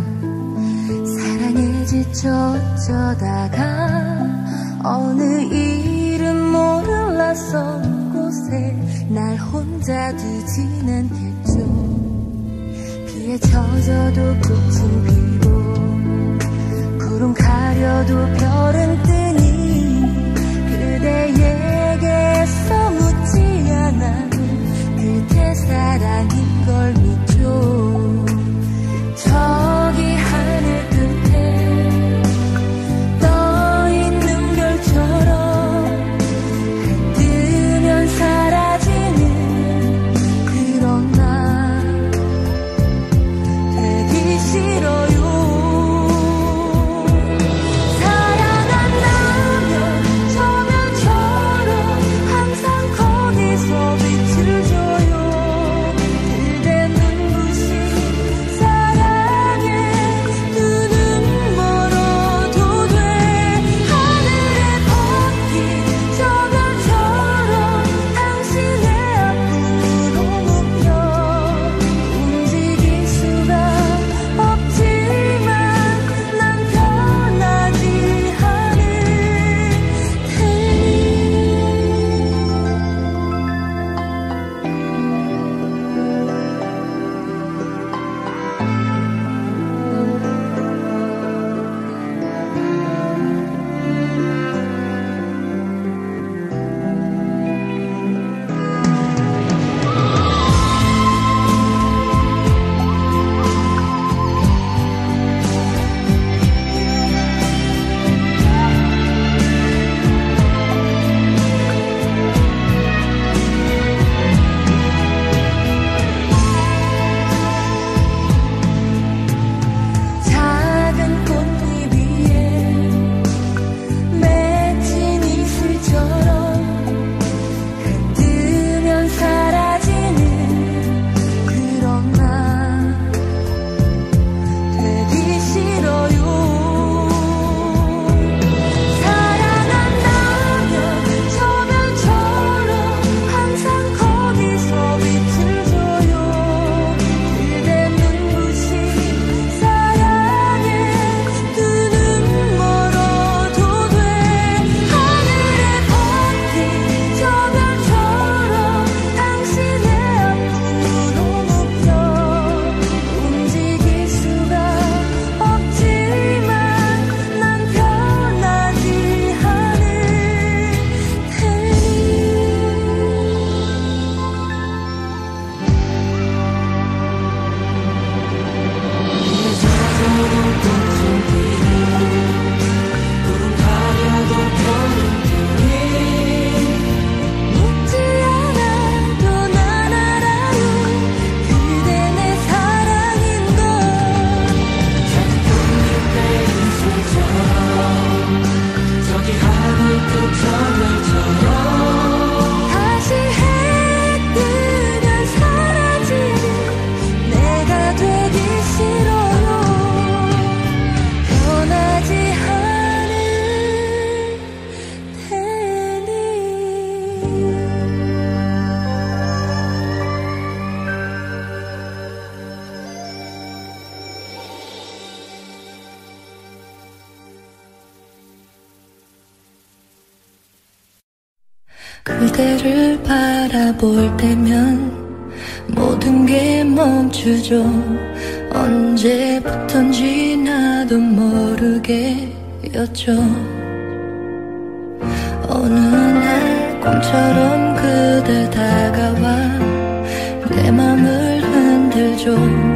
사랑에 지쳐 어쩌다가 어느 이름 모를 낯선 곳에 날 혼자 두진 않겠죠. 비에 젖어도 꽃은 피고 구름 가려도 별은 뜨니 그대에게서 묻지 않아도 그대 사랑인 걸 믿죠. 저기 하늘 끝에 떠있는 별처럼 뜨면 사라지는 그런 나 되기 싫어요. 사랑한다면 저면처럼 항상 거기서 빛을 줘요. 그댄 그대를 바라볼 때면 모든 게 멈추죠. 언제부턴지 나도 모르게였죠. 어느 날 꿈처럼 그대 다가와 내 맘을 흔들죠.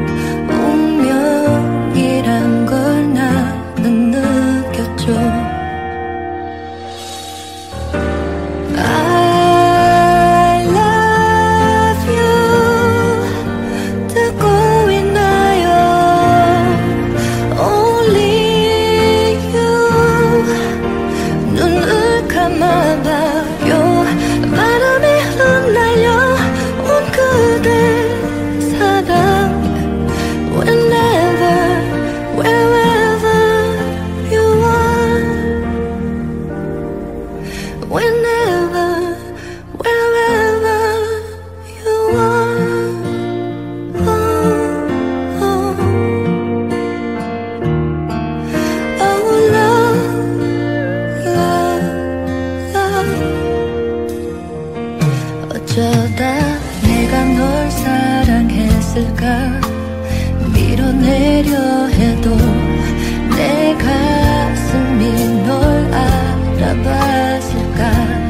운명이란 걸 나는 느꼈죠. I love you 듣고 있나요? Only you 눈을 감아봐요. 바람에 흩날려 온 그대 사랑 Whenever, wherever you are Whenever, wherever you are oh, oh. Oh love, love, love 어쩌다 내가 널 사랑했을까 밀어내려 해도 내 가슴이 널 알아봤을까.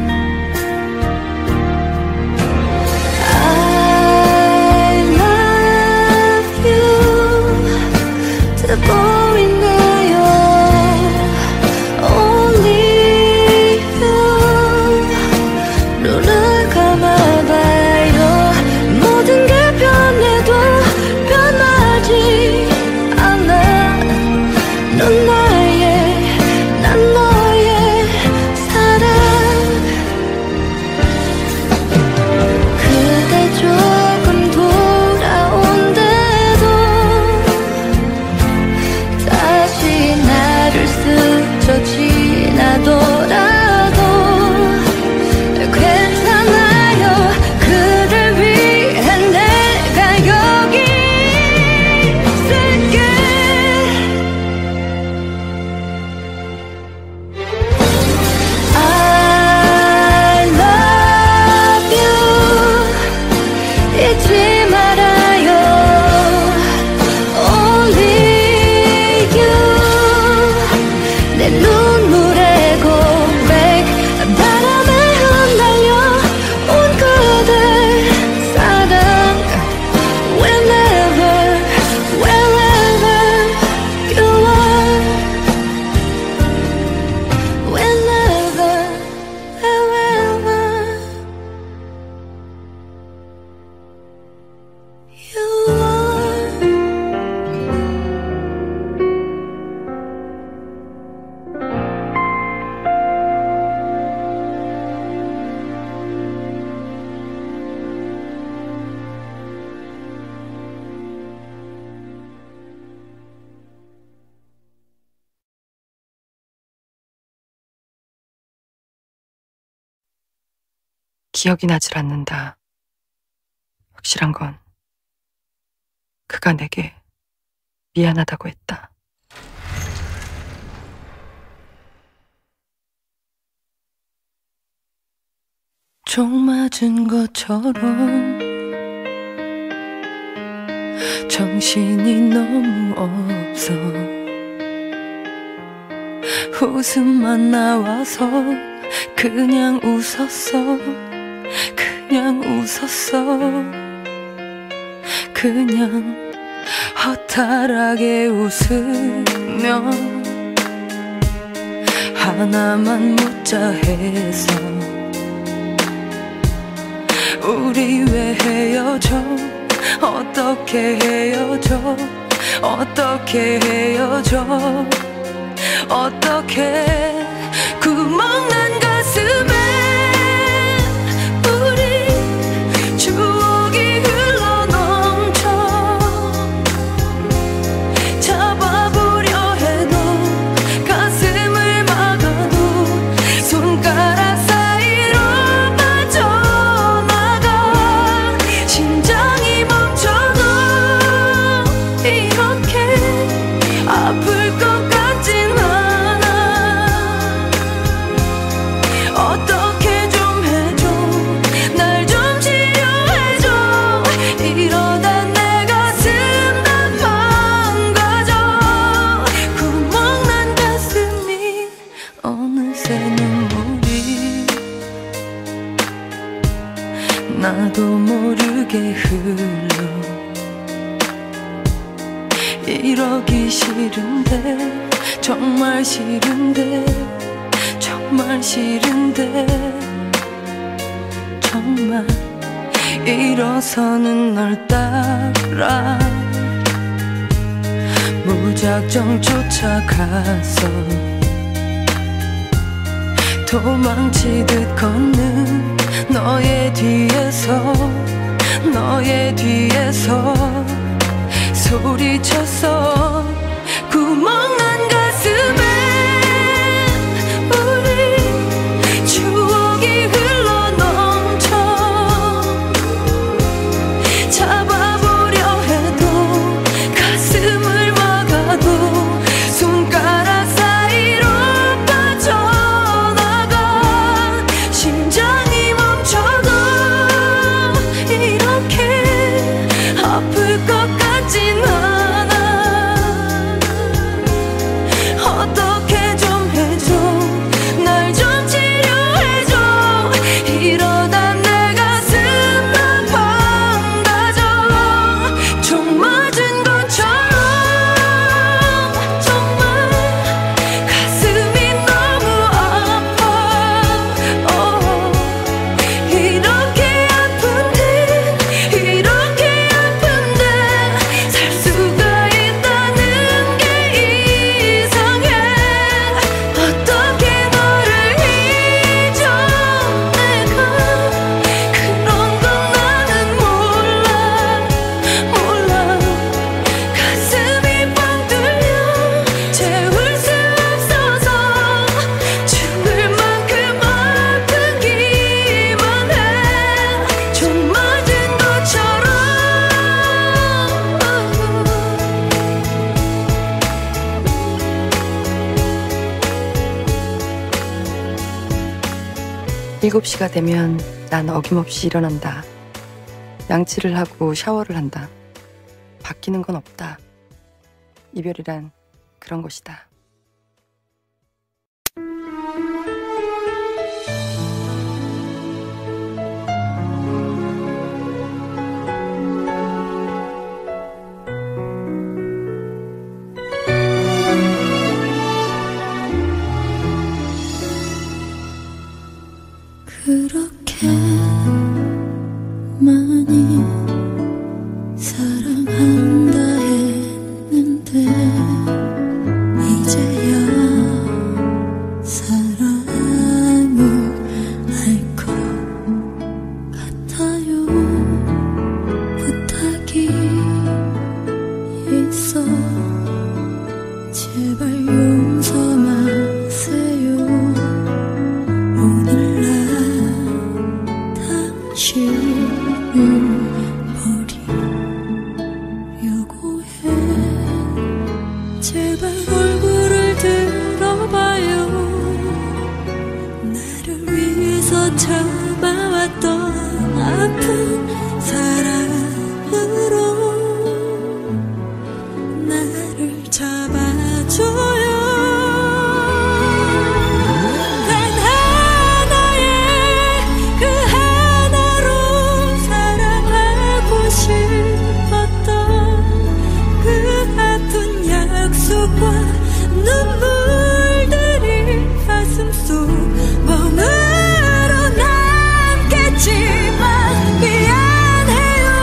I love you 듣고 있나요? Only you 눈을 감아봐요. 모든 게 변해도 변하지 않아. 넌 나의 난 너의 사랑. 그대 조금 돌아온대도 다시 나를 스쳐 지나더라도 괜찮아요. 그댈 위해 내가 여기 있을게. I love you 잊지 말아요. Only you 내 눈물의 고백 바람에 흩날려 온 그대 사랑 Whenever, wherever you are Whenever, wherever you are 기억이 나질 않는다. 확실한 건 그가 내게 미안하다고 했다. 총 맞은 것처럼 정신이 너무 없어. 웃음만 나와서 그냥 웃었어. 그냥 웃었어. 그냥 허탈하게 웃으며 하나만 묻자 해서 우리 왜 헤어져? 어떻게 헤어져? 어떻게 헤어져? 어떻게 구멍난 가슴에 우리 추억이 흘러넘쳐 잡아보려 해도 가슴을 막아도 손가락 사이로 빠져나가 심장이 멈춰도 이렇게 아플 것 같진 않아. 어떻게 좀 해줘. 이러기 싫은데 정말 싫은데 정말 싫은데 정말 일어서는 널 따라 무작정 쫓아가서 도망치듯 걷는 너의 뒤에서 너의 뒤에서 소리쳤어. 구멍난 가슴에 우리 추억이 흘러 넘쳐 잡아보려 해도 가슴을 막아도 손가락 사이로 빠져나가 심장이 멈춰도 이렇게 아플 것 같진 않아. 어떻게 좀 해줘 날 좀 치료해줘. 이러다 내 가슴만 망가져. 총 맞은 것처럼 정말 가슴이 너무 아파. 어, 이렇게 아픈데 이렇게 아픈데 살 수가 있다는 게 이상해. 어떻게 너를 잊어 내가. 그런 건 나는 몰라 몰라. 가슴이 뻥 뚫려 채울 수 없어서 죽을 만큼 아프기만 해. 총 맞은 것처럼. 일곱 시가 되면 난 어김없이 일어난다. 양치를 하고 샤워를 한다. 바뀌는 건 없다. 이별이란 그런 것이다. 그렇게 많이 사랑한다 했는데 이제야 사랑을 알 것 같아요. 부탁이 있어 제발 용서 마세요. 오늘 날 당신을 버리려고 해. 제발 얼굴을 들어봐요. 나를 위해서 참아왔던 아픈 사랑으로 나를 잡아줘요. 단 하나의 그 하나로 사랑하고 싶었던 그 아픈 약속과 눈물들이 가슴속 멍으로 남겠지만 미안해요.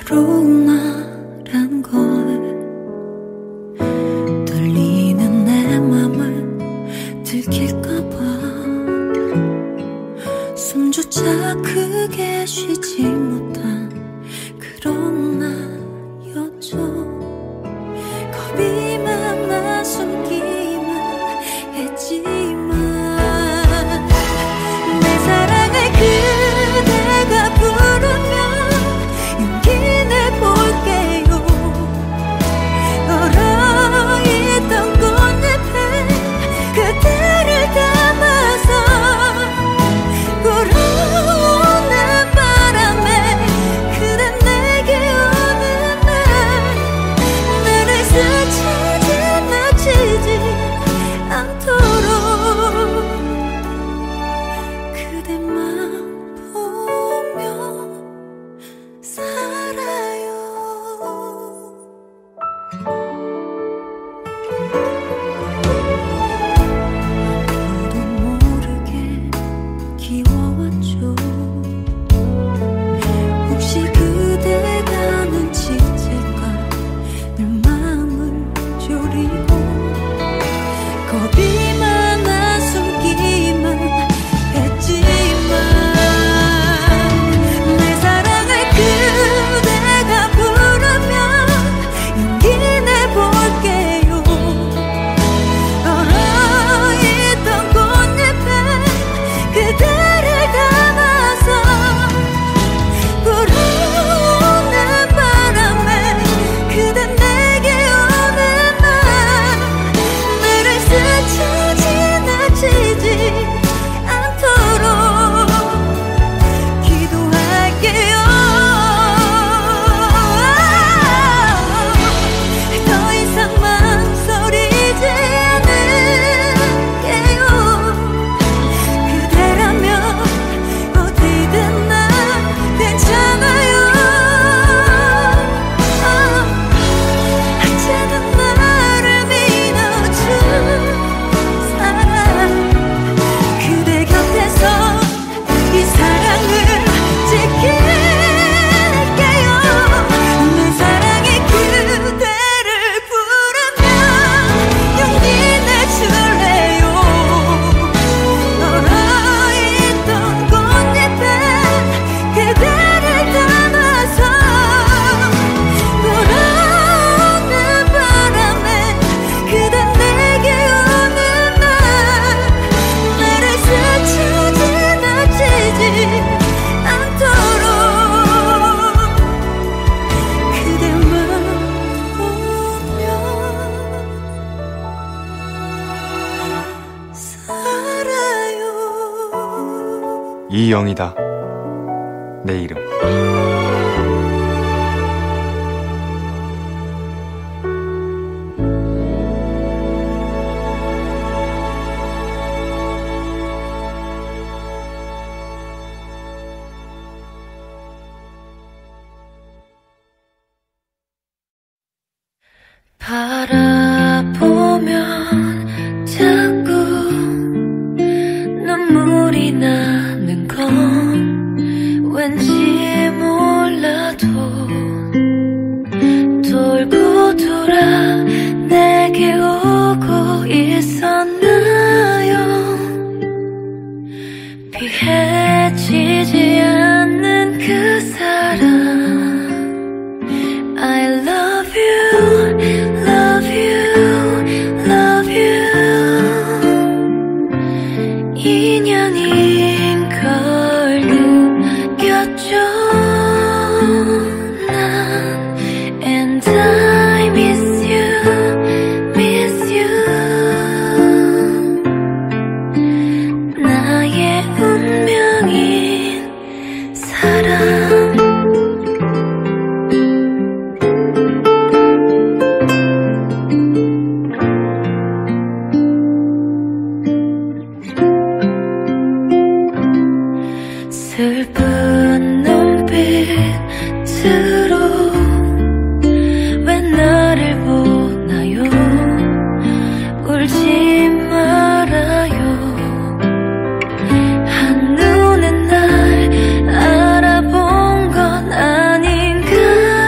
그러나란 걸 떨리는 내 맘을 들킬까봐 숨조차 크게 쉬지 못한 그런 나였죠. 겁이 많아 숨기만 했지만 내 사랑을 그대가 부르면 용기 내볼게요. 얼어있던 꽃잎에 그대를 담아서 불어오는 바람에 그대 내게 오는 날 나를 스쳐 지나치지 않도록 그대만 보며 살아요. 아무도 모르게 키워왔죠. 혹시 그대가 눈치챌까 늘 마음을 졸이고 겁이 많아 숨기만 했지만 내 사랑을 그대가 부르면 용기 내볼게요. 얼어있던 꽃잎에 그대를 담아서 불어오는 바람에 그대 내게 오는 날 나를 스쳐 지나치지 않도록 기도할게요. 더 이상 망설이지 않을게요. 그대라면 어디든 난 괜찮아요. 언제든 나를 믿어준 사랑 그대 곁에서 이 사랑을 지킬게요. 내 사랑이 그대를 부르면 용기 내줄래요. 얼어있던 꽃잎에 그대를 담아서 불어오는 바람에 그대 내게 오는 날 나를 스쳐 지나치지 않도록 그대만 보며 살아요. 이영이다. 내 이름. 바라보면 자꾸 눈물이 나는 건 왠지 몰라도 돌고 돌아 내게 오고 있었나요. 피해지지 않는 그 사람 I love you, love you, love you. 인연인 걸 느꼈죠. 난 and I miss you, miss you. 나의 운명인 사람. 슬픈 눈빛으로 왜 나를 보나요. 울지 말아요. 한눈에 날 알아본 건 아닌가요.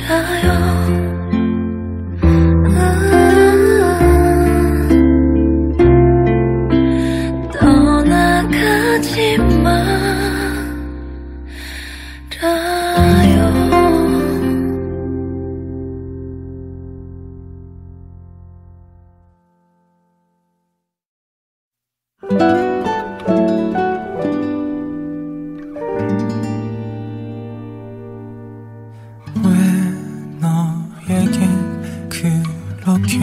떠나가지 말아요. 왜 너에겐 그렇게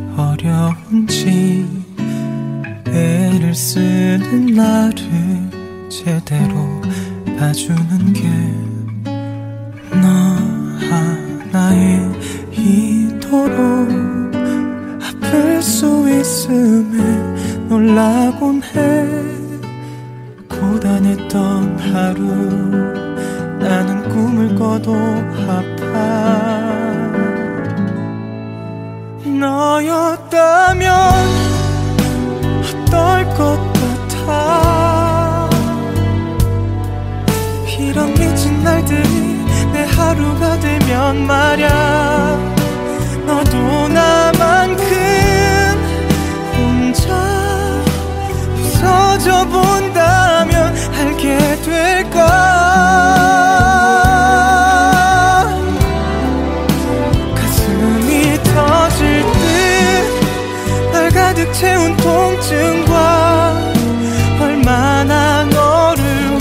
어려운지 애를 쓰는 나를 제대로 봐주는 게 너 하나에 이토록 아플 수 있음에 놀라곤 해. 고단했던 하루 나는 꿈을 꿔도 아파. 너였다면 어떨 것 같아. 이런 미친 날들이 내 하루가 되면 말야. 너도 나만큼 혼자 부서져 본다면 알게 될까. 가슴이 터질 듯 날 가득 채운 통증과 얼마나 너를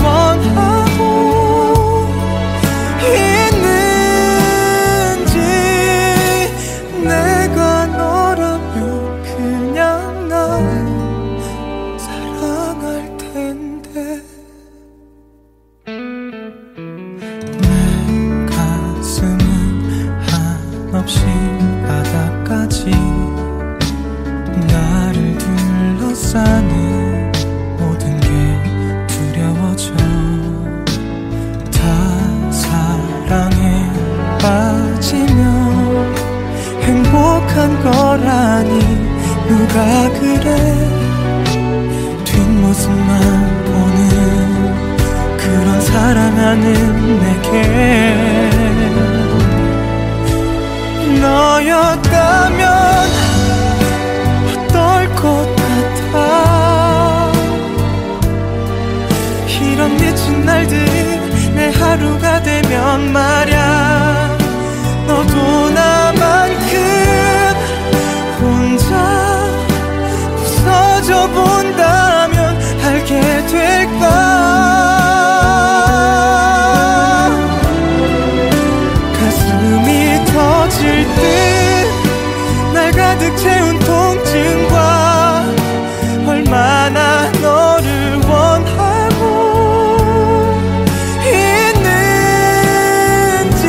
원하고 있는지. 내가 너라면 그냥 날 사랑할 텐데. 내 가슴은 한없이 바닥까지 나를 둘러싸는 모든 게 두려워져. 다 사랑에 빠지면 행복한 거라니 누가 그래. 뒷모습만 보는 그런 사랑하는 내게 너였다면 어떨 것 같아. 이런 미친 날들이 내 하루가 되면 말야. 너도 나만큼 혼자 부서져 본다면 알게 될까. 가슴이 터질 듯 날 가득 채운 통증과 얼마나 너를 원하고 있는지.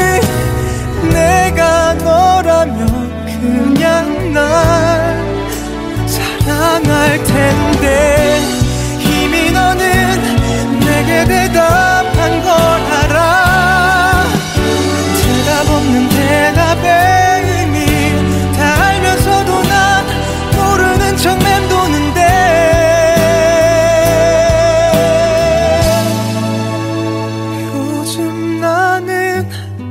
내가 너라면 그냥 날 사랑할 텐데. 이미 너는 내게 대답한 걸 알아. 대답 없는 대답에 알면서도 난 모르는 척 맴도는데. 요즘 나는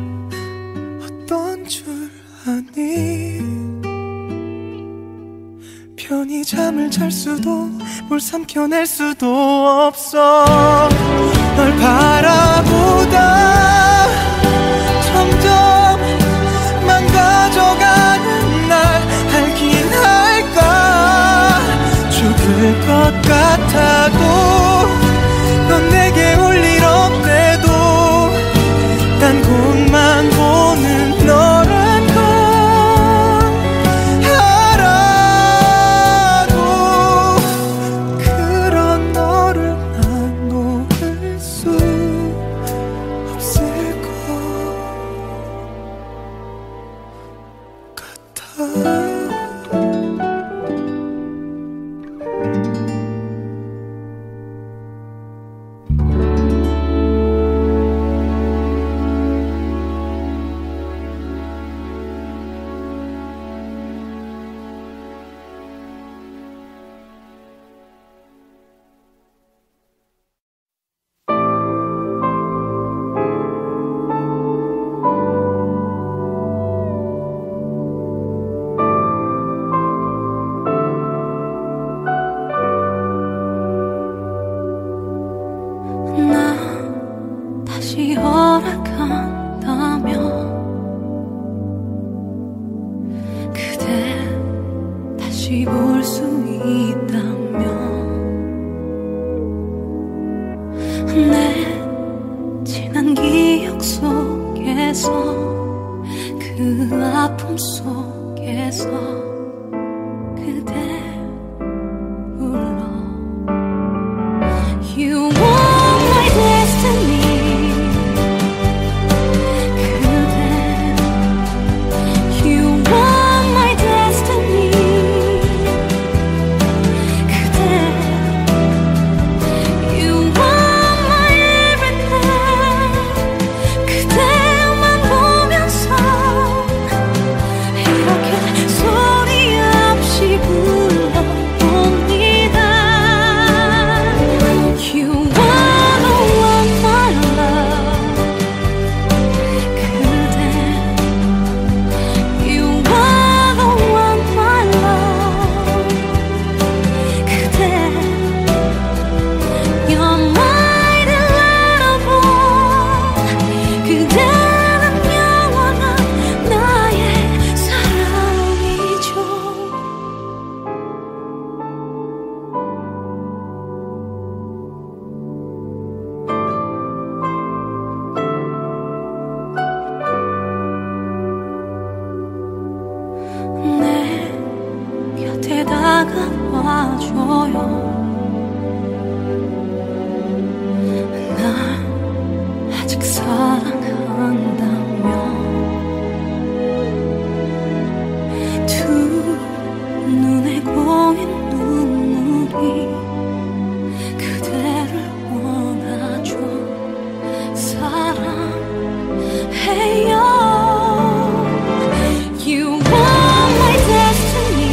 어떤 줄 아니. 편히 잠을 잘 수도 물 삼켜낼 수도 없어. 널 바라보다 점점 망가져가는 날 알긴 할까. 죽을 것 같아도 넌 내게 올 일 없대도 딴 곳만 보는 너란 걸 알아도 그런 너를 난 놓을 수 없을 것 같아. 그 아픔 속에서 그대 불러 You want my destiny 다가와줘요 날 아직 사랑한다면 두 눈에 고인 눈물이 그대를 원하죠 사랑해요 You want my destiny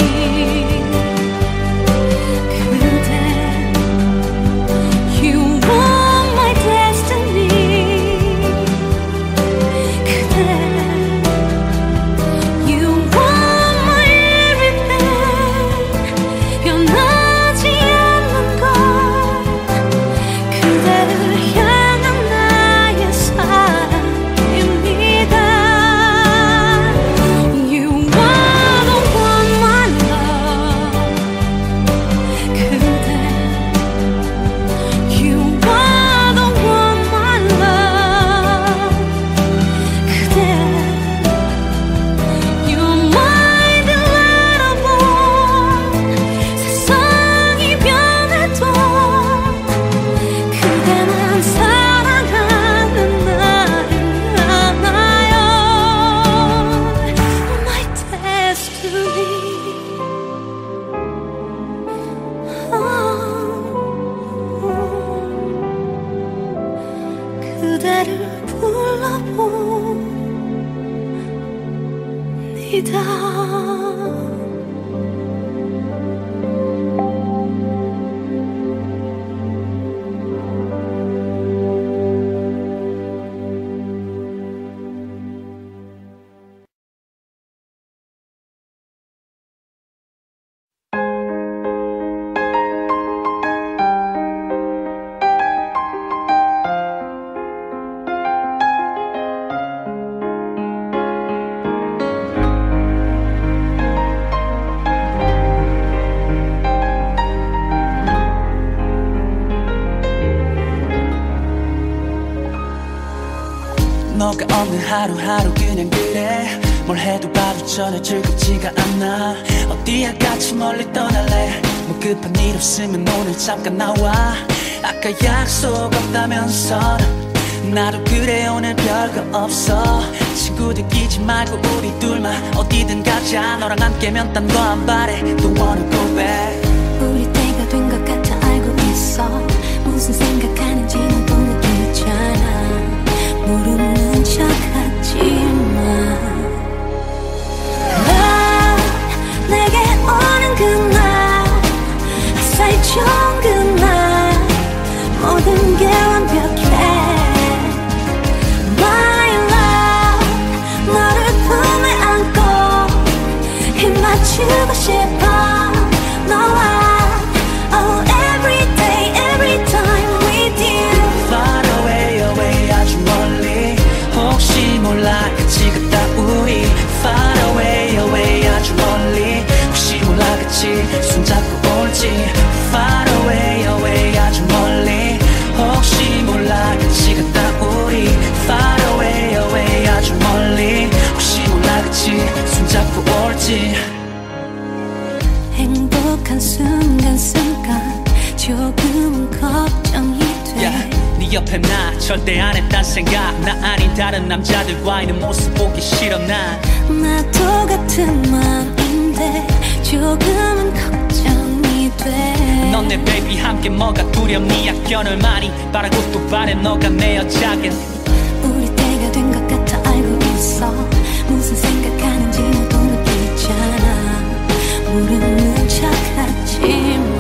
그대를 불러봅니다 너가 없는 하루하루 그냥 그래 뭘 해도 바로 전혀 즐겁지가 않아 어디야 같이 멀리 떠날래 뭐 급한 일 없으면 오늘 잠깐 나와 아까 약속 없다면서 나도 그래 오늘 별거 없어 친구들 끼지 말고 우리 둘만 어디든 가자 너랑 함께면 딴 거 안 바래 Don't wanna go back 우리 때가 된 것 같아 알고 있어 무슨 생각하는지 너도 느끼잖아 모르는 척하지마 넌 내게 오는 그날 햇살 좋은 그날 모든 게 완벽해 My love 너를 품에 안고 힘 맞추고 싶어 너와 Oh every day every time with you Far away away 아주 멀리 혹시 옆에 나 절대 안 했단 생각 나 아닌 다른 남자들과 있는 모습 보기 싫어 난 나도 같은 마음인데 조금은 걱정이 돼 넌 내 베이비 함께 뭐가 두려움 네 약견을 많이 바라고 또 바래 너가 내 여자겐 우리 때가 된 것 같아 알고 있어 무슨 생각하는지 너도 느끼잖아 모르는 척하지마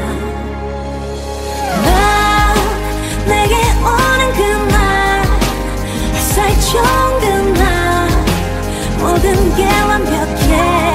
너 내게 오는 그날 햇살 좋은 그날 모든 게 완벽해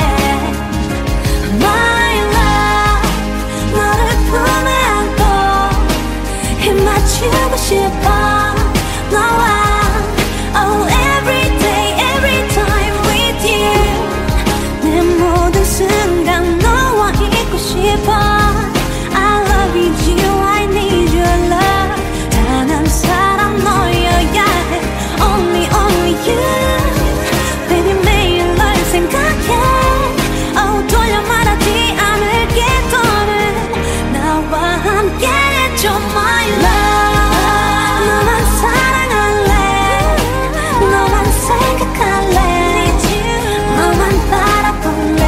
My love 너를 품에 안고 힘 맞추고 싶어 너와 Oh every day every time with you 내 모든 순간 너와 있고 싶어 I love you I need your love 단 한 사람 너여야 해 Only only you Baby 매일 널 생각해 Oh 돌려 말하지 않을게 더는 나와 함께 해줘 My love 너만 사랑할래 너만 생각할래 너만 바라볼래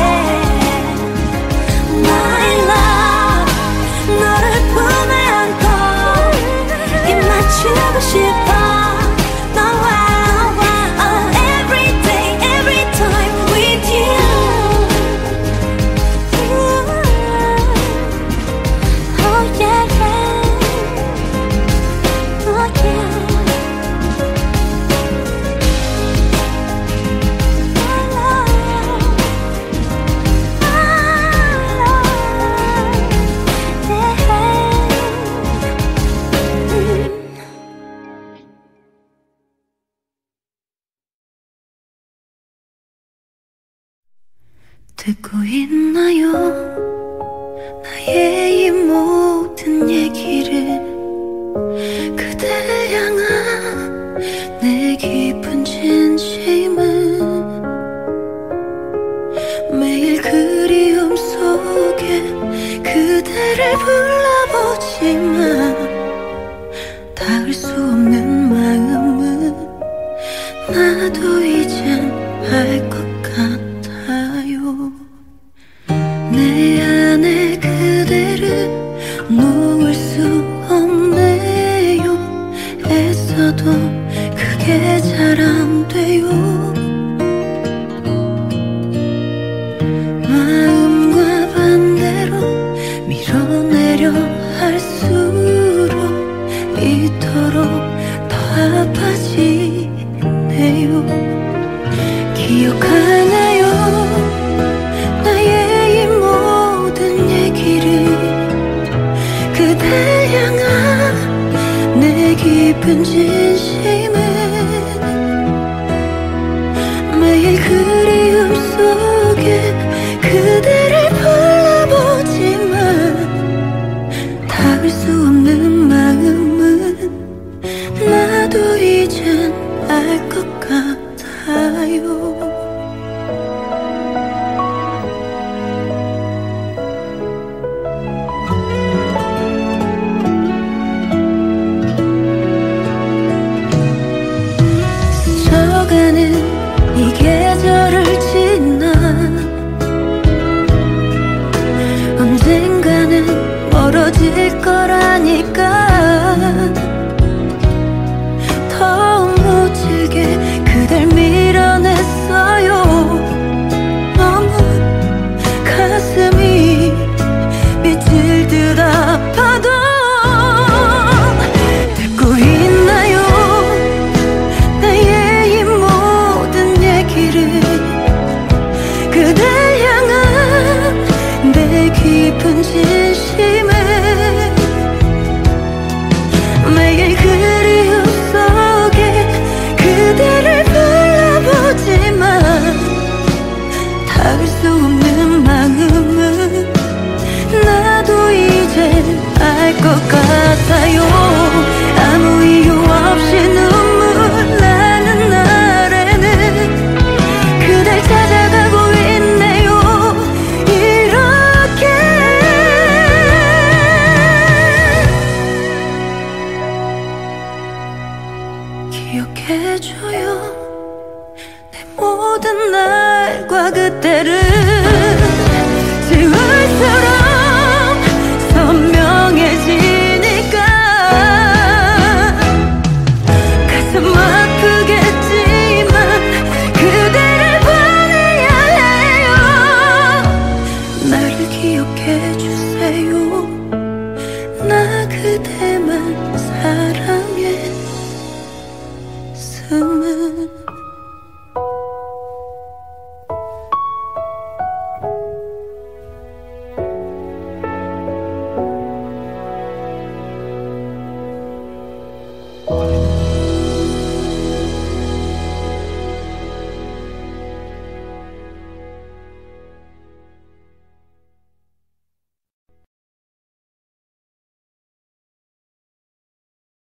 My love 너를 품에 안고 입 맞추고 싶어 너와 Oh every day every time with you Oh yeah yeah Oh yeah I love I love yeah 듣고 있나요 나의 이 모든 얘기를 그댈 향한 내 깊은 진심은 매일 그리움 속에 그대를 불러보지만 닿을 수 없는 마음은 나도 이젠 알 것 같아요 내 안에 그대를 놓을 수 없네요 애써도 그게 잘 안 돼요 마음과 반대로 밀어내려 할수록 이토록 더 아파지네요 기억하나요 나의 이 모든 얘기를 그댈 향한 내 깊은 진심은 매일 그리움 속에 그대를 불러보지만 닿을 수 없는 마음은 나도 이젠 알 것 같아요 스쳐가는 이 계절을 지나 언젠가는 멀어질 거라니까 더 무질게 그댈 밀어냈어 그날과 그때를